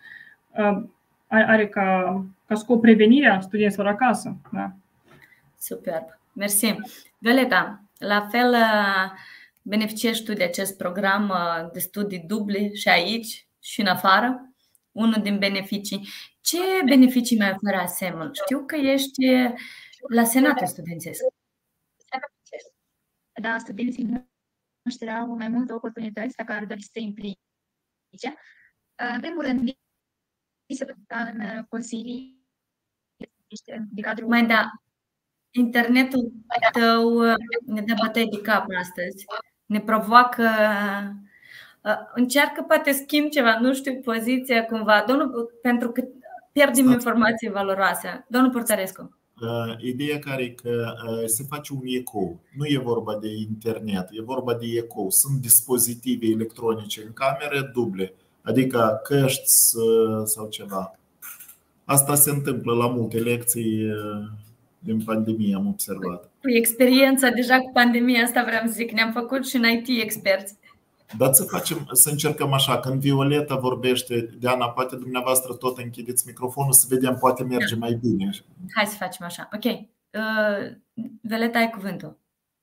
Speaker 4: are ca scop prevenirea studenților acasă. Da?
Speaker 1: Superb. Mersi. Violeta, la fel beneficiezi tu de acest program de studii duble și aici și în afară? Unul din beneficii. Ce beneficii mai oferă ASEM? Știu că ești la Senatul Studențesc.
Speaker 3: Da, studenții noștri au mai multe oportunități dacă ar dori să se implice. În primul rând, să în consilii de cadru.
Speaker 1: Mai da, internetul tău ne dă bătăi de cap astăzi. Ne provoacă. Încearcă poate schimb ceva, nu știu, poziția cumva, pentru că pierdem informații valoroase. Domnul Portarescu.
Speaker 2: Ideea care e că se face un ecou. Nu e vorba de internet, e vorba de ecou. Sunt dispozitive electronice în camere duble, adică căști sau ceva. Asta se întâmplă la multe lecții din pandemie, am observat.
Speaker 1: Cu experiența deja cu pandemia asta, vreau să zic, ne-am făcut și în IT experți.
Speaker 2: Dar să încercăm așa, când Violeta vorbește, Diana, poate dumneavoastră tot închideți microfonul să vedem, poate merge mai bine.
Speaker 1: Hai să facem așa. Ok. Violeta, ai cuvântul.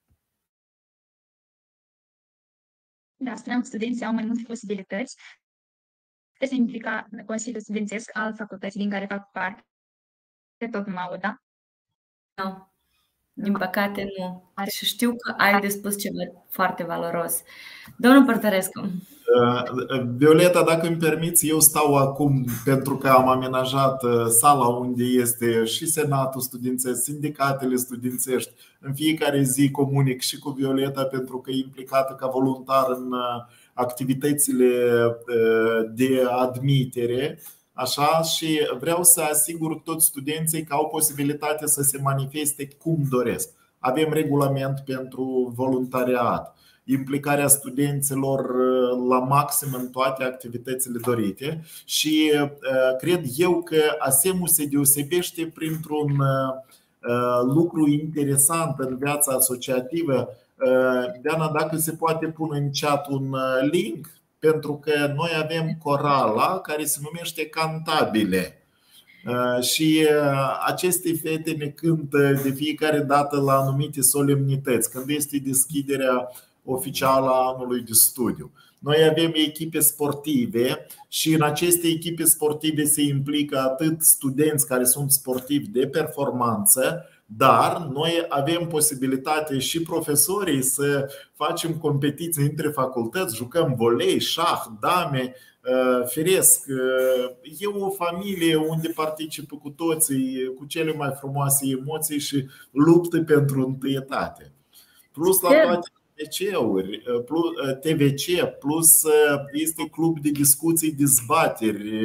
Speaker 3: Da, spuneam că studenții au mai multe posibilități. Se implica Consiliul Studențesc al facultății din care fac parte. Tot nu mă aud, da?
Speaker 1: Nu. Din păcate nu. Și știu că ai de spus ceva foarte valoros. Domnul Părtărescu.
Speaker 2: Violeta, dacă îmi permiți, eu stau acum pentru că am amenajat sala unde este și Senatul Studențesc, sindicatele studențești. În fiecare zi comunic și cu Violeta pentru că e implicată ca voluntar în activitățile de admitere. Așa, și vreau să asigur toți studenții că au posibilitatea să se manifeste cum doresc. Avem regulament pentru voluntariat, implicarea studenților la maxim în toate activitățile dorite și cred eu că ASEM-ul se deosebește printr-un lucru interesant în viața asociativă. Diana, dacă se poate pune în chat un link, pentru că noi avem corala care se numește Cantabile. Și aceste fete ne cântă de fiecare dată la anumite solemnități, când este deschiderea oficială a anului de studiu. Noi avem echipe sportive și în aceste echipe sportive se implică atât studenți care sunt sportivi de performanță, dar noi avem posibilitate și profesorii să facem competiții între facultăți, jucăm volei, șah, dame, firesc. E o familie unde participă cu toții cu cele mai frumoase emoții și luptă pentru întâietate. Plus la toate TVC-uri, TVC, plus este club de discuții, dezbateri.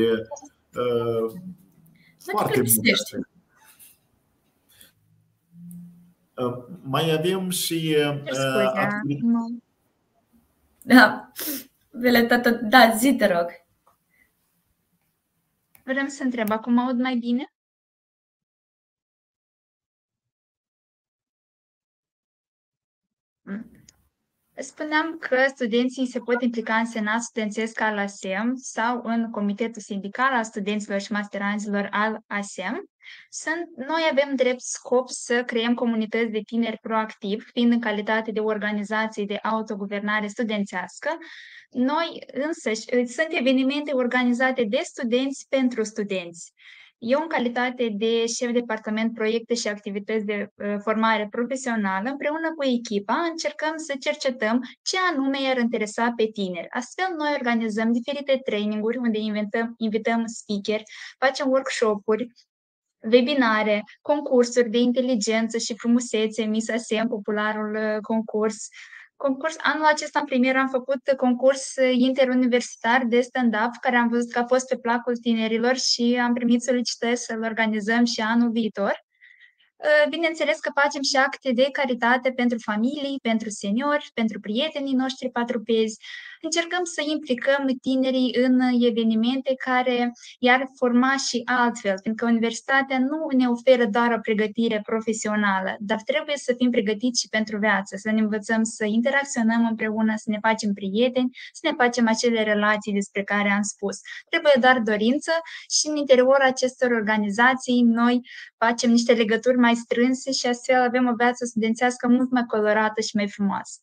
Speaker 2: Foarte multe. Mai avem și
Speaker 1: Da, zi, te rog.
Speaker 3: Vrem să întreb, acum aud mai bine? Spuneam că studenții se pot implica în Senat Studențesc al ASEM sau în Comitetul Sindical al Studenților și Masteranților al ASEM. Noi avem drept scop să creăm comunități de tineri proactivi, fiind în calitate de organizații de autoguvernare studențească. Noi însăși sunt evenimente organizate de studenți pentru studenți. Eu, în calitate de șef departament proiecte și activități de formare profesională, împreună cu echipa, încercăm să cercetăm ce anume i-ar interesa pe tineri. Astfel, noi organizăm diferite traininguri unde invităm speakeri, facem workshop-uri, webinare, concursuri de inteligență și frumusețe, Miss ASEM, popularul concurs. Anul acesta, în premier, am făcut concurs interuniversitar de stand-up, care am văzut că a fost pe placul tinerilor și am primit solicitări să-l organizăm și anul viitor. Bineînțeles că facem și acte de caritate pentru familii, pentru seniori, pentru prietenii noștri patrupezi. Încercăm să implicăm tinerii în evenimente care i-ar forma și altfel, pentru că universitatea nu ne oferă doar o pregătire profesională, dar trebuie să fim pregătiți și pentru viață, să ne învățăm să interacționăm împreună, să ne facem prieteni, să ne facem acele relații despre care am spus. Trebuie doar dorință și în interiorul acestor organizații noi facem niște legături mai strânse și astfel avem o viață studențească mult mai colorată și mai frumoasă.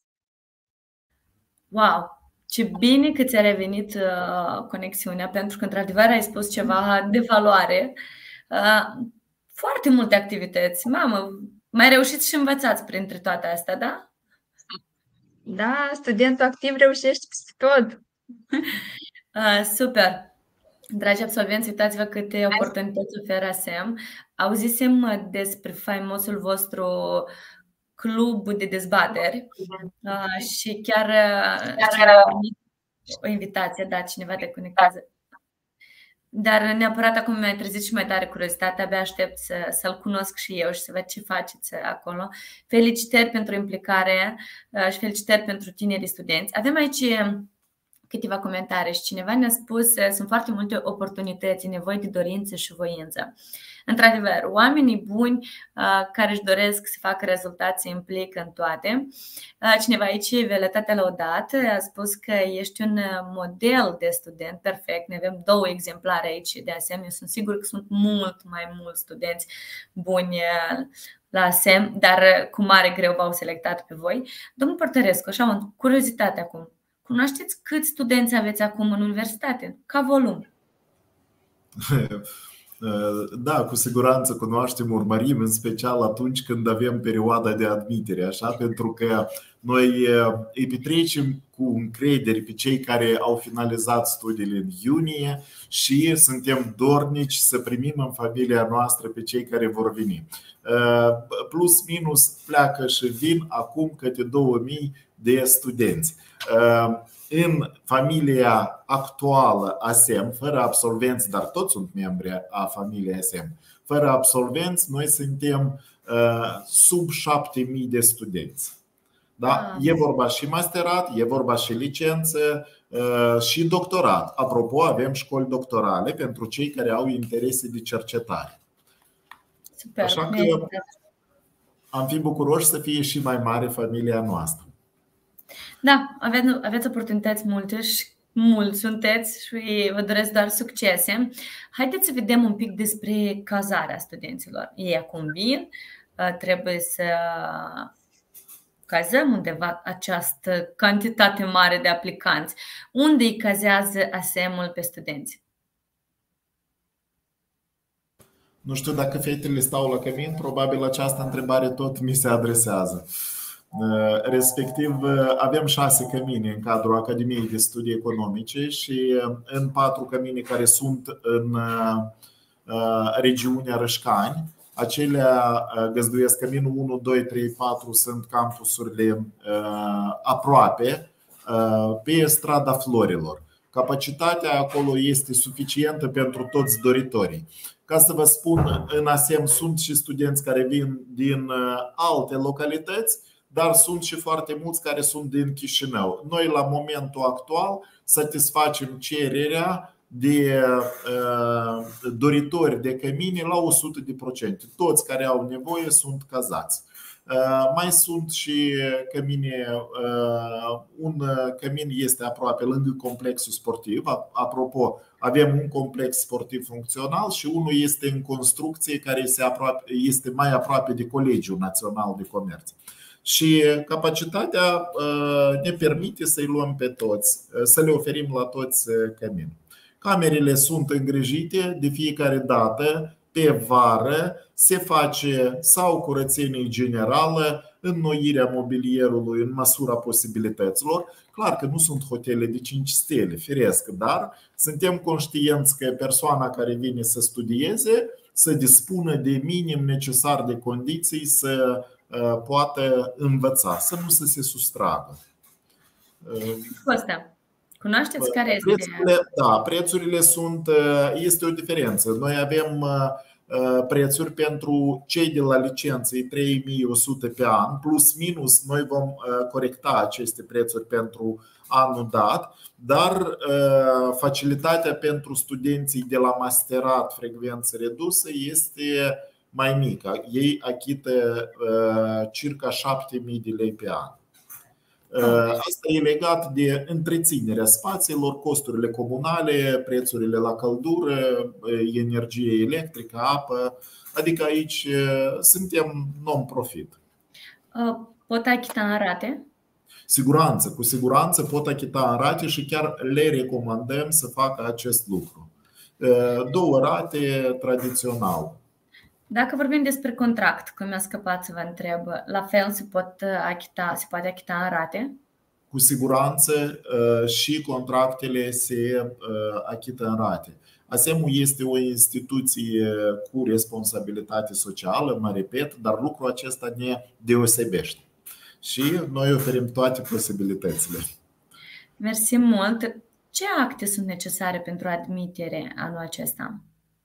Speaker 1: Wow! Ce bine că ți-a revenit conexiunea, pentru că într-adevăr ai spus ceva de valoare. Foarte multe activități. Mamă, mai reușiți și învățați printre toate astea, da?
Speaker 3: Da, studentul activ reușește peste tot.
Speaker 1: Super! Dragi absolvenți, uitați-vă câte oportunități oferă ASEM. Auzisem despre faimosul vostru club de dezbateri și chiar am primit o invitație, da, cineva te conectează. Dar neapărat acum mi-a trezit și mai tare curiozitate, abia aștept să-l cunosc și eu și să văd ce faceți acolo. Felicitări pentru implicare și felicitări pentru tinerii studenți. Avem aici câteva comentarii și cineva ne-a spus că sunt foarte multe oportunități, nevoie de dorință și voință. Într-adevăr, oamenii buni care își doresc să facă rezultate se implică în toate. Cineva aici, Violeta Lăudat, a spus că ești un model de student perfect. Ne avem 2 exemplare aici de asemenea. Sunt sigur că sunt mult mai mulți studenți buni la ASEM, dar cu mare greu v-au selectat pe voi. Domnul Părtărescu, așa o curiozitate acum. Cunoașteți câți studenți aveți acum în universitate, ca volum?
Speaker 2: Da, cu siguranță cunoaștem, urmărim, în special atunci când avem perioada de admitere, așa, pentru că noi îi petrecem cu încredere pe cei care au finalizat studiile în iunie și suntem dornici să primim în familia noastră pe cei care vor veni. Plus minus pleacă și vin acum câte 2000 de studenți. În familia actuală ASEM, fără absolvenți, dar toți sunt membri a familiei ASEM, fără absolvenți, noi suntem sub 7000 de studenți. Da? E vorba și masterat, e vorba și licență și doctorat. Apropo, avem școli doctorale pentru cei care au interese de cercetare.
Speaker 1: Super.
Speaker 2: Așa că am fi bucuroși să fie și mai mare familia noastră.
Speaker 1: Da, aveți oportunități multe și mulți sunteți și vă doresc doar succese. Haideți să vedem un pic despre cazarea studenților. Ei acum vin, trebuie să cazăm undeva această cantitate mare de aplicanți. Unde îi cazează ASEM-ul pe studenți?
Speaker 2: Nu știu dacă fetele stau la cămin, probabil această întrebare tot mi se adresează. Respectiv, avem 6 cămine în cadrul Academiei de Studii Economice și în 4 cămine care sunt în regiunea Rășcani. Acelea găzduiesc căminul 1, 2, 3, 4, sunt campusurile aproape pe strada Florilor. Capacitatea acolo este suficientă pentru toți doritorii. Ca să vă spun, în ASEM sunt și studenți care vin din alte localități, dar sunt și foarte mulți care sunt din Chișinău. Noi la momentul actual satisfacem cererea de doritori de cămine la 100%. Toți care au nevoie sunt cazați. Mai sunt și cămine. Un cămin este aproape lângă complexul sportiv. Apropo, avem un complex sportiv funcțional și unul este în construcție care este mai aproape de Colegiul Național de Comerț. Și capacitatea ne permite să-i luăm pe toți, să le oferim la toți cămin. Camerele sunt îngrijite de fiecare dată. Pe vară se face sau curățenie generală, înnoirea mobilierului în măsura posibilităților. Clar că nu sunt hotele de 5 stele, firesc, dar suntem conștienți că persoana care vine să studieze să dispună de minim necesar de condiții să poată învăța, să nu se sustragă.
Speaker 1: Costa, cunoașteți care este?
Speaker 2: Prețurile sunt, este o diferență. Noi avem prețuri pentru cei de la licență, 3100 pe an, plus minus noi vom corecta aceste prețuri pentru anul dat, dar facilitatea pentru studenții de la masterat frecvență redusă este mai mică. Ei achită circa 7000 de lei pe an. Asta e legat de întreținerea spațiilor, costurile comunale, prețurile la căldură, energie electrică, apă. Adică aici suntem non-profit.
Speaker 1: Pot achita în rate?
Speaker 2: Cu siguranță pot achita în rate și chiar le recomandăm să facă acest lucru. 2 rate tradițional.
Speaker 1: Dacă vorbim despre contract, că mi-a scăpat să vă întreb, la fel se poate achita în rate?
Speaker 2: Cu siguranță și contractele se achită în rate. ASEM-ul este o instituție cu responsabilitate socială, mă repet, dar lucrul acesta ne deosebește. Și noi oferim toate posibilitățile.
Speaker 1: Mersi mult. Ce acte sunt necesare pentru admitere anul acesta?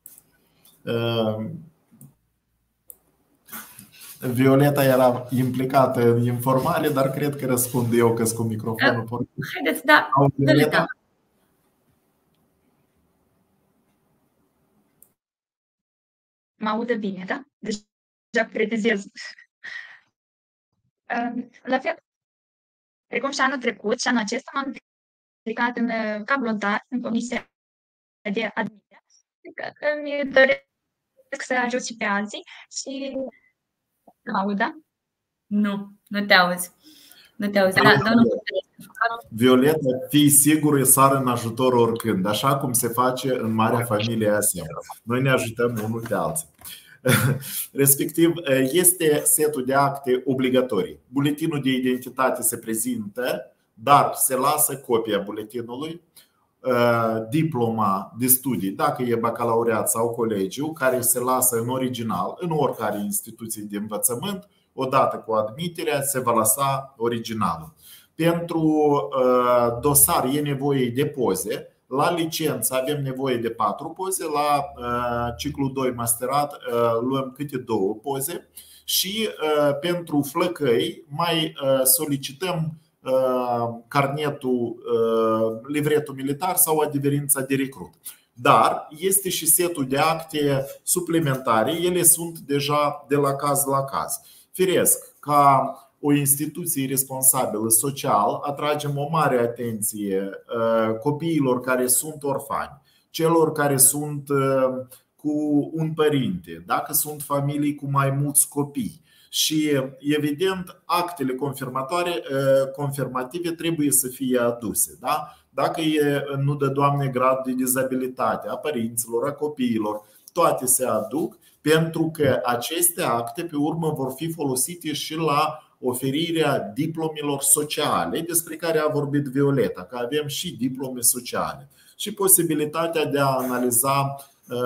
Speaker 2: Violeta era implicată în informare, dar cred că răspund eu că-s cu microfonul pornit.
Speaker 1: Haideți, da, Violeta.
Speaker 3: Mă audă bine, da? Deja pretezez. La fel, precum și anul trecut și anul acesta, m-am implicat ca voluntar în comisia de admitere. Că mi doresc să ajut și pe alții și mă aud, da?
Speaker 1: Nu te auzi. Nu te auzi. Da, domnul,
Speaker 2: Violeta, fii sigur, sar în ajutor oricând, așa cum se face în marea familie ASEM. Noi ne ajutăm unul pe alții. Respectiv, este setul de acte obligatorii. Buletinul de identitate se prezintă, dar se lasă copia buletinului, diploma de studii, dacă e bacalaureat sau colegiu, care se lasă în original în oricare instituție de învățământ. Odată cu admiterea se va lăsa originalul. Pentru dosar e nevoie de poze. La licență avem nevoie de 4 poze. La ciclul 2 masterat luăm câte 2 poze. Și pentru flăcăi mai solicităm carnetul, livretul militar sau adeverința de recrut. Dar este și setul de acte suplimentare. Ele sunt deja de la caz la caz. Firesc, ca o instituție responsabilă social, atragem o mare atenție copiilor care sunt orfani, celor care sunt cu un părinte, dacă sunt familii cu mai mulți copii. Și, evident, actele confirmative trebuie să fie aduse. Da? Dacă e, nu dă Doamne, grad de dizabilitate a părinților, a copiilor, toate se aduc, pentru că aceste acte pe urmă vor fi folosite și la oferirea diplomelor sociale, despre care a vorbit Violeta, că avem și diplome sociale și posibilitatea de a analiza,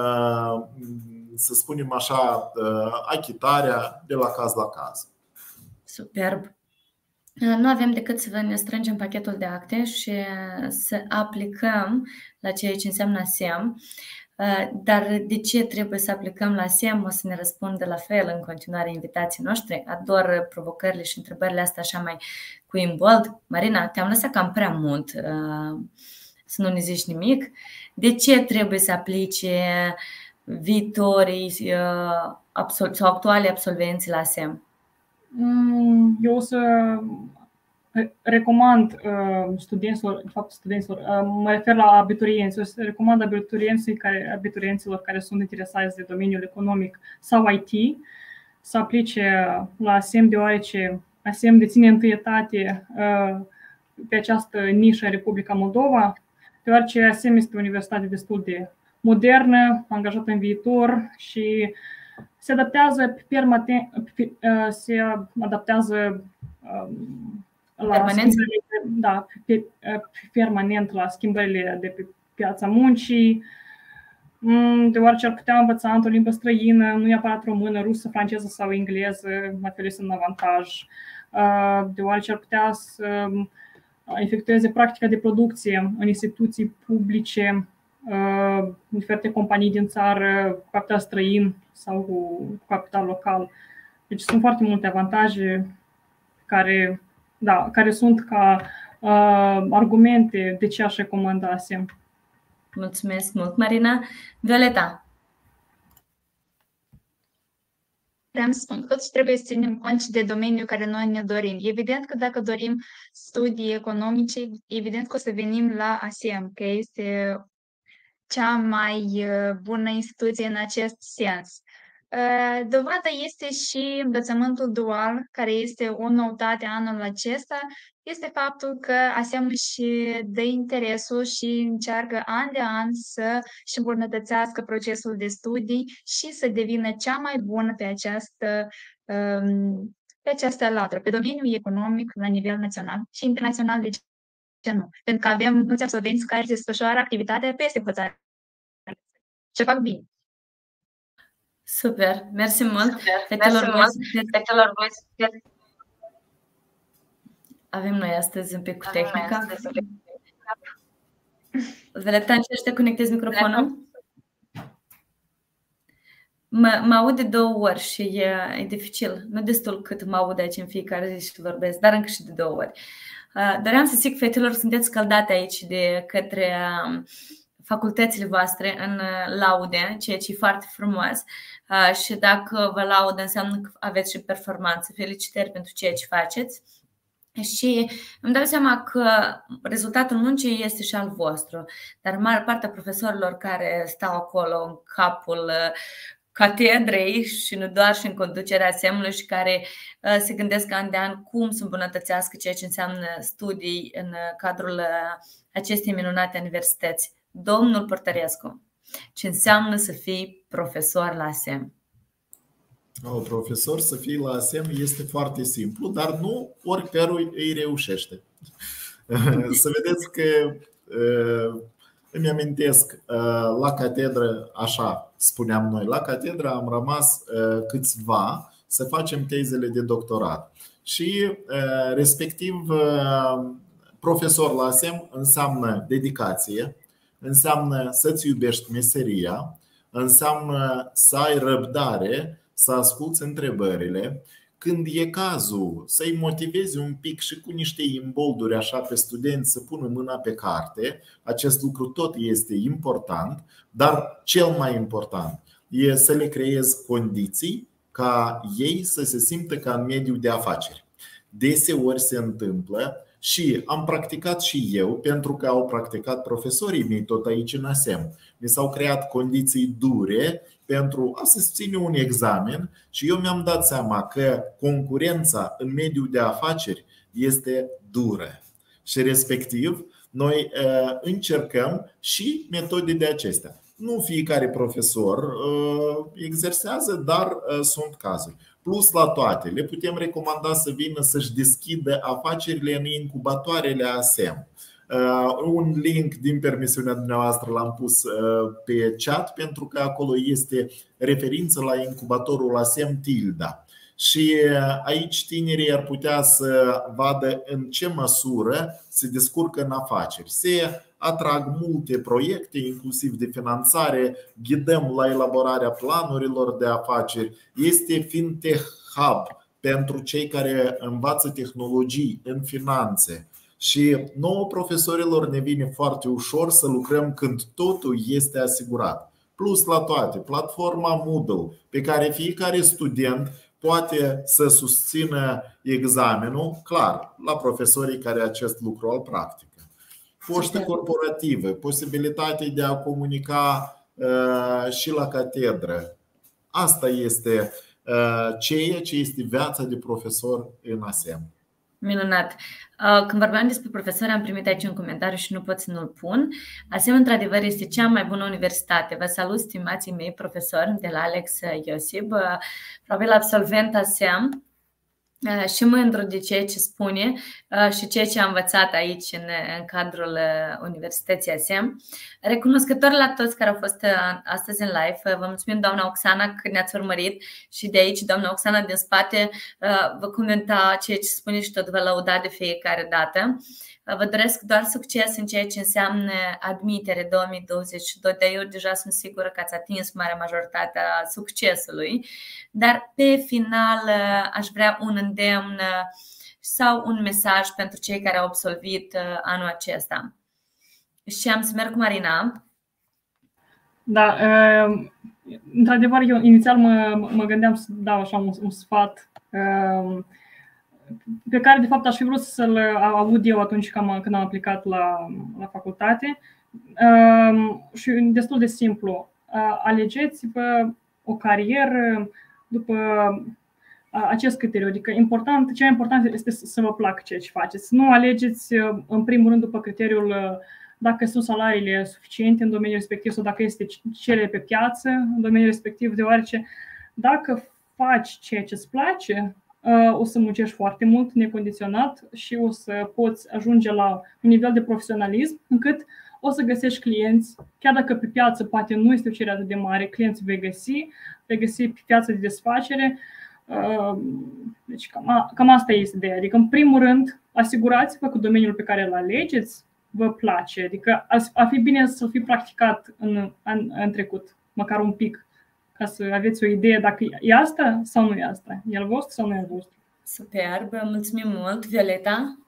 Speaker 2: să spunem așa, achitarea de la caz la caz.
Speaker 1: Superb! Nu avem decât să ne strângem pachetul de acte și să aplicăm la ceea ce înseamnă ASEM. Dar de ce trebuie să aplicăm la ASEM? O să ne răspundă la fel în continuare invitații noștri. Ador provocările și întrebările astea așa mai cu imbold. Marina, te-am lăsat cam prea mult să nu ne zici nimic. De ce trebuie să aplice viitorii sau actuali absolvenți la ASEM?
Speaker 4: Eu o să recomand studenților, mă refer la abiturienți, o să recomand abiturienților care sunt interesați de domeniul economic sau IT să aplice la ASEM, deoarece ASEM deține întâietate pe această nișă în Republica Moldova, deoarece ASEM este o universitate destul de modernă, angajată în viitor și se adaptează permanent la schimbările de pe piața muncii, deoarece ar putea învăța într-o limbă străină, nu neapărat română, rusă, franceză sau engleză, la fel este un avantaj, deoarece ar putea să efectueze practica de producție în instituții publice, diferite companii din țară cu capital străin sau cu capital local. Deci sunt foarte multe avantaje care sunt ca argumente de ce aș recomanda ASEM.
Speaker 1: Mulțumesc mult, Marina. Violeta.
Speaker 3: Vreau să spun, totuși trebuie să ținem cont și de domeniul care noi ne dorim. Evident că dacă dorim studii economice, evident că o să venim la ASEM, că este cea mai bună instituție în acest sens. Dovada este și învățământul dual, care este o noutate anul acesta, este faptul că ASEM își dă interesul și încearcă an de an să-și îmbunătățească procesul de studii și să devină cea mai bună pe această latură, pe domeniul economic la nivel național și internațional, de ce nu? Pentru că avem mulți absolvenți care desfășoară activitatea peste hotare. Ce fac bine.
Speaker 1: Super, mersi mult. Avem noi astăzi un pic cu tehnica. Violeta, încerci să conectezi microfonul? Mă aud de 2 ori și e dificil. Nu destul cât mă aud aici în fiecare zi și vorbesc, dar încă și de 2 ori. Doream să zic, fetelor, sunteți scăldate aici de către facultățile voastre în laude, ceea ce e foarte frumos. Și dacă vă laudă, înseamnă că aveți și performanță. Felicitări pentru ceea ce faceți. Și îmi dau seama că rezultatul muncii este și al vostru, dar mare parte a profesorilor care stau acolo în catedrei și nu doar și în conducerea semnului și care se gândesc an de an cum să îmbunătățească ceea ce înseamnă studii în cadrul acestei minunate universități. Domnul Părtărescu, ce înseamnă să fii profesor la ASEM?
Speaker 2: Profesor să fii la ASEM este foarte simplu, dar nu oricărui îi reușește. Să vedeți că îmi amintesc, la catedră, așa spuneam noi, la catedră am rămas câțiva să facem tezele de doctorat. Și respectiv profesor la ASEM înseamnă dedicație, înseamnă să-ți iubești meseria, înseamnă să ai răbdare, să asculți întrebările. Când e cazul să-i motivezi un pic și cu niște imbolduri așa pe studenți să pună mâna pe carte, acest lucru tot este important, dar cel mai important e să le creezi condiții ca ei să se simtă ca în mediul de afaceri. Deseori se întâmplă și am practicat și eu, pentru că au practicat profesorii mei tot aici în ASEM. Mi s-au creat condiții dure pentru a se ține un examen și eu mi-am dat seama că concurența în mediul de afaceri este dură. Și respectiv noi încercăm și metode de acestea. Nu fiecare profesor exersează, dar sunt cazuri. Plus la toate, le putem recomanda să vină să-și deschidă afacerile în incubatoarele ASEM. Un link din permisiunea dumneavoastră l-am pus pe chat, pentru că acolo este referință la incubatorul ASEM Tilda. Și aici tinerii ar putea să vadă în ce măsură se descurcă în afaceri. Se atrag multe proiecte, inclusiv de finanțare, ghidăm la elaborarea planurilor de afaceri. Este FinTech Hub pentru cei care învață tehnologii în finanțe. Și nouă profesorilor ne vine foarte ușor să lucrăm când totul este asigurat. Plus la toate, platforma Moodle, pe care fiecare student poate să susțină examenul, clar, la profesorii care acest lucru îl practică. Poștă corporativă, posibilitatea de a comunica și la catedră. Asta este ceea ce este viața de profesor în ASEM.
Speaker 1: Minunat! Când vorbeam despre profesori, am primit aici un comentariu și nu pot să nu-l pun. ASEM, într-adevăr, este cea mai bună universitate. Vă salut, stimații mei profesori, de la Alex Iosib, probabil absolvent ASEM și mândru de ceea ce spune și ceea ce am învățat aici în cadrul Universității ASEM. Recunoscător la toți care au fost astăzi în live. Vă mulțumim, doamna Oxana, că ne-ați urmărit și de aici, doamna Oxana din spate vă comenta ceea ce spune și tot vă lăuda de fiecare dată. Vă doresc doar succes în ceea ce înseamnă admitere 2022, dar eu deja sunt sigură că ați atins marea majoritate a succesului. Dar pe final aș vrea un îndemn sau un mesaj pentru cei care au absolvit anul acesta. Și am să merg cu Marina.
Speaker 4: Da, într-adevăr, eu inițial mă gândeam să dau așa un sfat pe care de fapt aș fi vrut să-l aud eu atunci când am aplicat la facultate. Și destul de simplu. Alegeți-vă o carieră după acest criteriu. Adică cel mai important este să vă placă ceea ce faceți. Nu alegeți în primul rând după criteriul dacă sunt salariile suficiente în domeniul respectiv sau dacă este cerere pe piață în domeniul respectiv, deoarece dacă faci ceea ce îți place, o să muncești foarte mult, necondiționat, și o să poți ajunge la un nivel de profesionalism încât o să găsești clienți, chiar dacă pe piață poate nu este o cerere atât de mare, clienți vei găsi pe piața de desfacere. Deci cam asta este ideea. Adică, în primul rând, asigurați-vă că domeniul pe care îl alegeți vă place. Adică ar fi bine să fi practicat în trecut, măcar un pic, ca să aveți o idee dacă e asta sau nu e asta. E al vostru sau nu e al vostru.
Speaker 1: Superb, mulțumim mult. Violeta?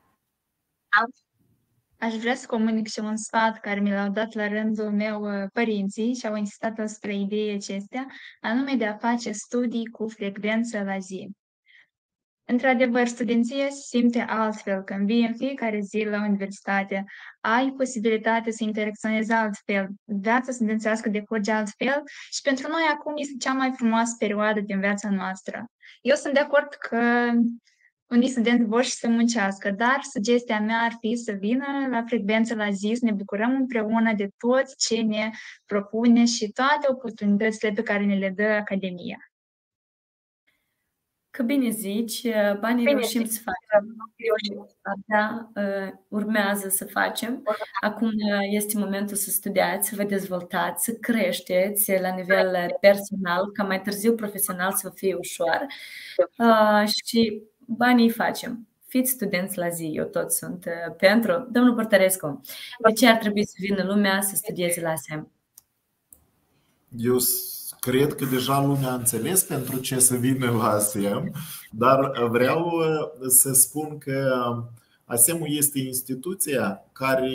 Speaker 3: Aș vrea să comunic și un sfat care mi l-au dat la rândul meu părinții și au insistat asupra ideii acestea, anume de a face studii cu frecvență la zi. Într-adevăr, studenția se simte altfel când vii în fiecare zi la universitate, ai posibilitatea să interacționezi altfel, viața studențească decurge altfel și pentru noi acum este cea mai frumoasă perioadă din viața noastră. Eu sunt de acord că unii studenți vor și să muncească, dar sugestia mea ar fi să vină la frecvență la zi, să ne bucurăm împreună de tot ce ne propune și toate oportunitățile pe care ne le dă Academia.
Speaker 1: Că bine zici, banii reușim să facem. Abia urmează să facem. Acum este momentul să studiați, să vă dezvoltați, să creșteți la nivel personal, ca mai târziu profesional să vă fie ușor. Și banii facem. Fiți studenți la zi, eu tot sunt pentru. Domnul Părtărescu, de ce ar trebui să vină lumea să studieze la ASEM?
Speaker 2: Eu cred că deja lumea a înțeles pentru ce să vină la ASEM, dar vreau să spun că ASEM-ul este instituția care,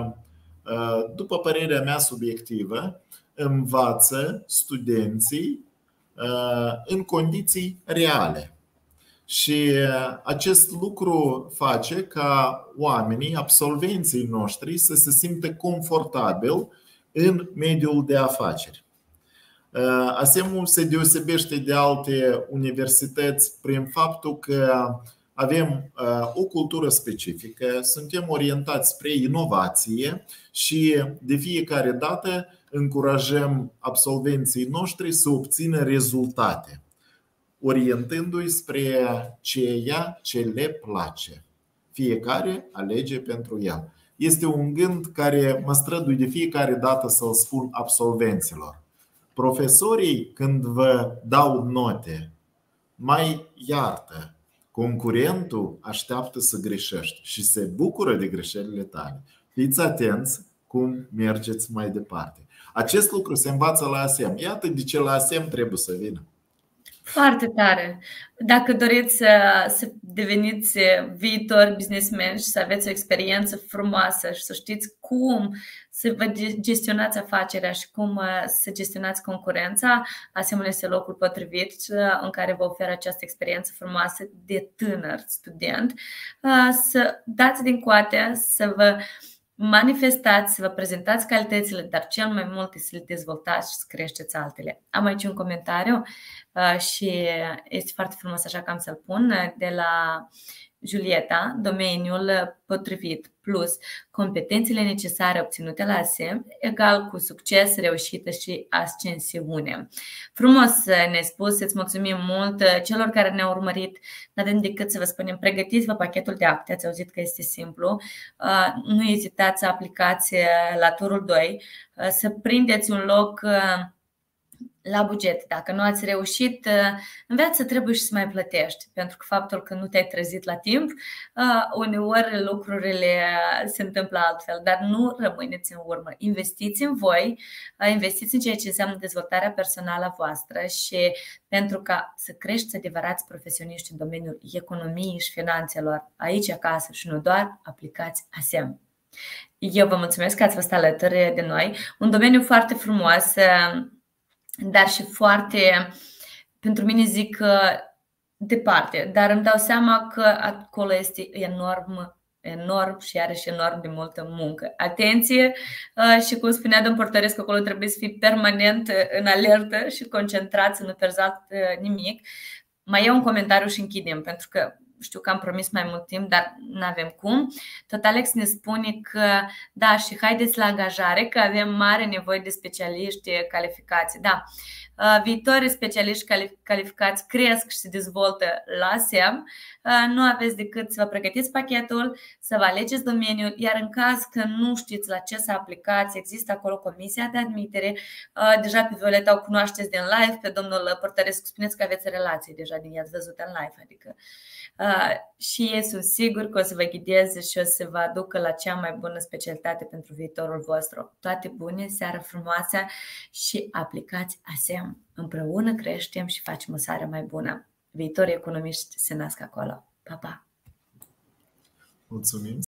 Speaker 2: după părerea mea subiectivă, învață studenții în condiții reale. Și acest lucru face ca oamenii, absolvenții noștri, să se simtă confortabil în mediul de afaceri. ASEM-ul se deosebește de alte universități prin faptul că avem o cultură specifică, suntem orientați spre inovație și de fiecare dată încurajăm absolvenții noștri să obțină rezultate, orientându-i spre ceea ce le place. Fiecare alege pentru el. Este un gând care mă strădui de fiecare dată să-l spun absolvenților. Profesorii, când vă dau note, mai iartă. Concurentul așteaptă să greșești și se bucură de greșelile tale. Fiți atenți cum mergeți mai departe. Acest lucru se învață la ASEM. Iată de ce la ASEM trebuie să vină.
Speaker 1: Foarte tare. Dacă doriți să deveniți viitor businessman și să aveți o experiență frumoasă și să știți cum să vă gestionați afacerea și cum să gestionați concurența, ASEM-ul este locul potrivit în care vă oferă această experiență frumoasă de tânăr student. Să dați din coate, să vă manifestați, să vă prezentați calitățile, dar cel mai mult să le dezvoltați și să creșteți altele. Am aici un comentariu și este foarte frumos, așa că am să-l pun, de la Julieta: domeniul potrivit plus competențele necesare obținute la ASEM egal cu succes, reușită și ascensiune. Frumos ne-ai spus, îți mulțumim mult. Celor care ne-au urmărit, n-avem decât să vă spunem: pregătiți-vă pachetul de acte, ați auzit că este simplu. Nu ezitați să aplicați la turul 2, să prindeți un loc la buget. Dacă nu ați reușit în viață, trebuie și să mai plătești, pentru că faptul că nu te-ai trezit la timp, uneori lucrurile se întâmplă altfel, dar nu rămâneți în urmă. Investiți în voi, investiți în ceea ce înseamnă dezvoltarea personală a voastră și pentru ca să creșteți adevărați profesioniști în domeniul economiei și finanțelor aici acasă și nu doar, aplicați ASEM. Eu vă mulțumesc că ați fost alături de noi. Un domeniu foarte frumos, dar și foarte, pentru mine zic, departe. Dar îmi dau seama că acolo este enorm și are și enorm de multă muncă. Atenție și, cum spunea domnul Părtărescu, acolo trebuie să fii permanent în alertă și concentrat, să nu pierzi nimic. Mai iau un comentariu și închidem, pentru că știu că am promis mai mult timp, dar nu avem cum. Tot Alex ne spune că da, și haideți la angajare, că avem mare nevoie de specialiști calificați. Da, viitorii specialiști calificați cresc și se dezvoltă la ASEM. Nu aveți decât să vă pregătiți pachetul, să vă alegeți domeniul, iar în caz că nu știți la ce să aplicați, există acolo comisia de admitere. Deja pe Violeta o cunoașteți din live, pe domnul Părtărescu spuneți că aveți relații deja din i-ați văzut în live, adică și ei sunt siguri că o să vă ghideze și o să vă aducă la cea mai bună specialitate pentru viitorul vostru. Toate bune, seară frumoasă și aplicați ASEM. Împreună creștem și facem o seară mai bună. Viitorii economiști se nasc acolo. Pa, pa!
Speaker 2: Mulțumim!